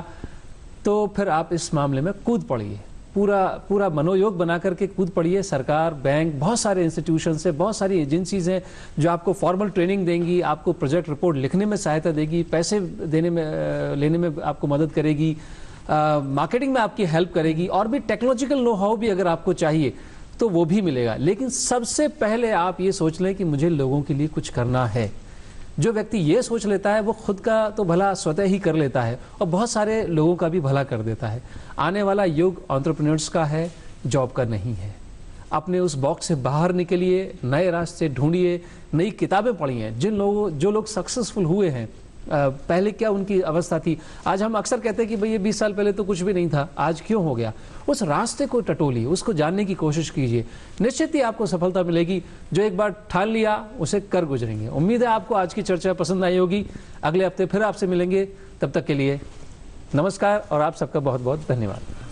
A: तो फिर आप इस मामले में कूद पड़िए, पूरा पूरा मनोयोग बना करके कूद पड़िए। सरकार, बैंक, बहुत सारे इंस्टीट्यूशन से, बहुत सारी एजेंसीज हैं जो आपको फॉर्मल ट्रेनिंग देंगी, आपको प्रोजेक्ट रिपोर्ट लिखने में सहायता देगी, पैसे देने में लेने में आपको मदद करेगी, मार्केटिंग में आपकी हेल्प करेगी, और भी टेक्नोलॉजिकल नो हाउ भी अगर आपको चाहिए तो वो भी मिलेगा। लेकिन सबसे पहले आप ये सोच लें कि मुझे लोगों के लिए कुछ करना है। जो व्यक्ति ये सोच लेता है वो खुद का तो भला स्वतः ही कर लेता है और बहुत सारे लोगों का भी भला कर देता है। आने वाला युग एंटरप्रेन्योर्स का है, जॉब का नहीं है। अपने उस बॉक्स से बाहर निकलिए, नए रास्ते ढूंढिए, नई किताबें पढ़िए। जिन लोगों जो लोग सक्सेसफुल हुए हैं, पहले क्या उनकी अवस्था थी, आज हम अक्सर कहते हैं कि भाई ये बीस साल पहले तो कुछ भी नहीं था, आज क्यों हो गया। उस रास्ते को टटोलिए, उसको जानने की कोशिश कीजिए, निश्चित ही आपको सफलता मिलेगी। जो एक बार ठान लिया उसे कर गुजरेंगे। उम्मीद है आपको आज की चर्चा पसंद आई होगी। अगले हफ्ते फिर आपसे मिलेंगे, तब तक के लिए नमस्कार और आप सबका बहुत बहुत धन्यवाद।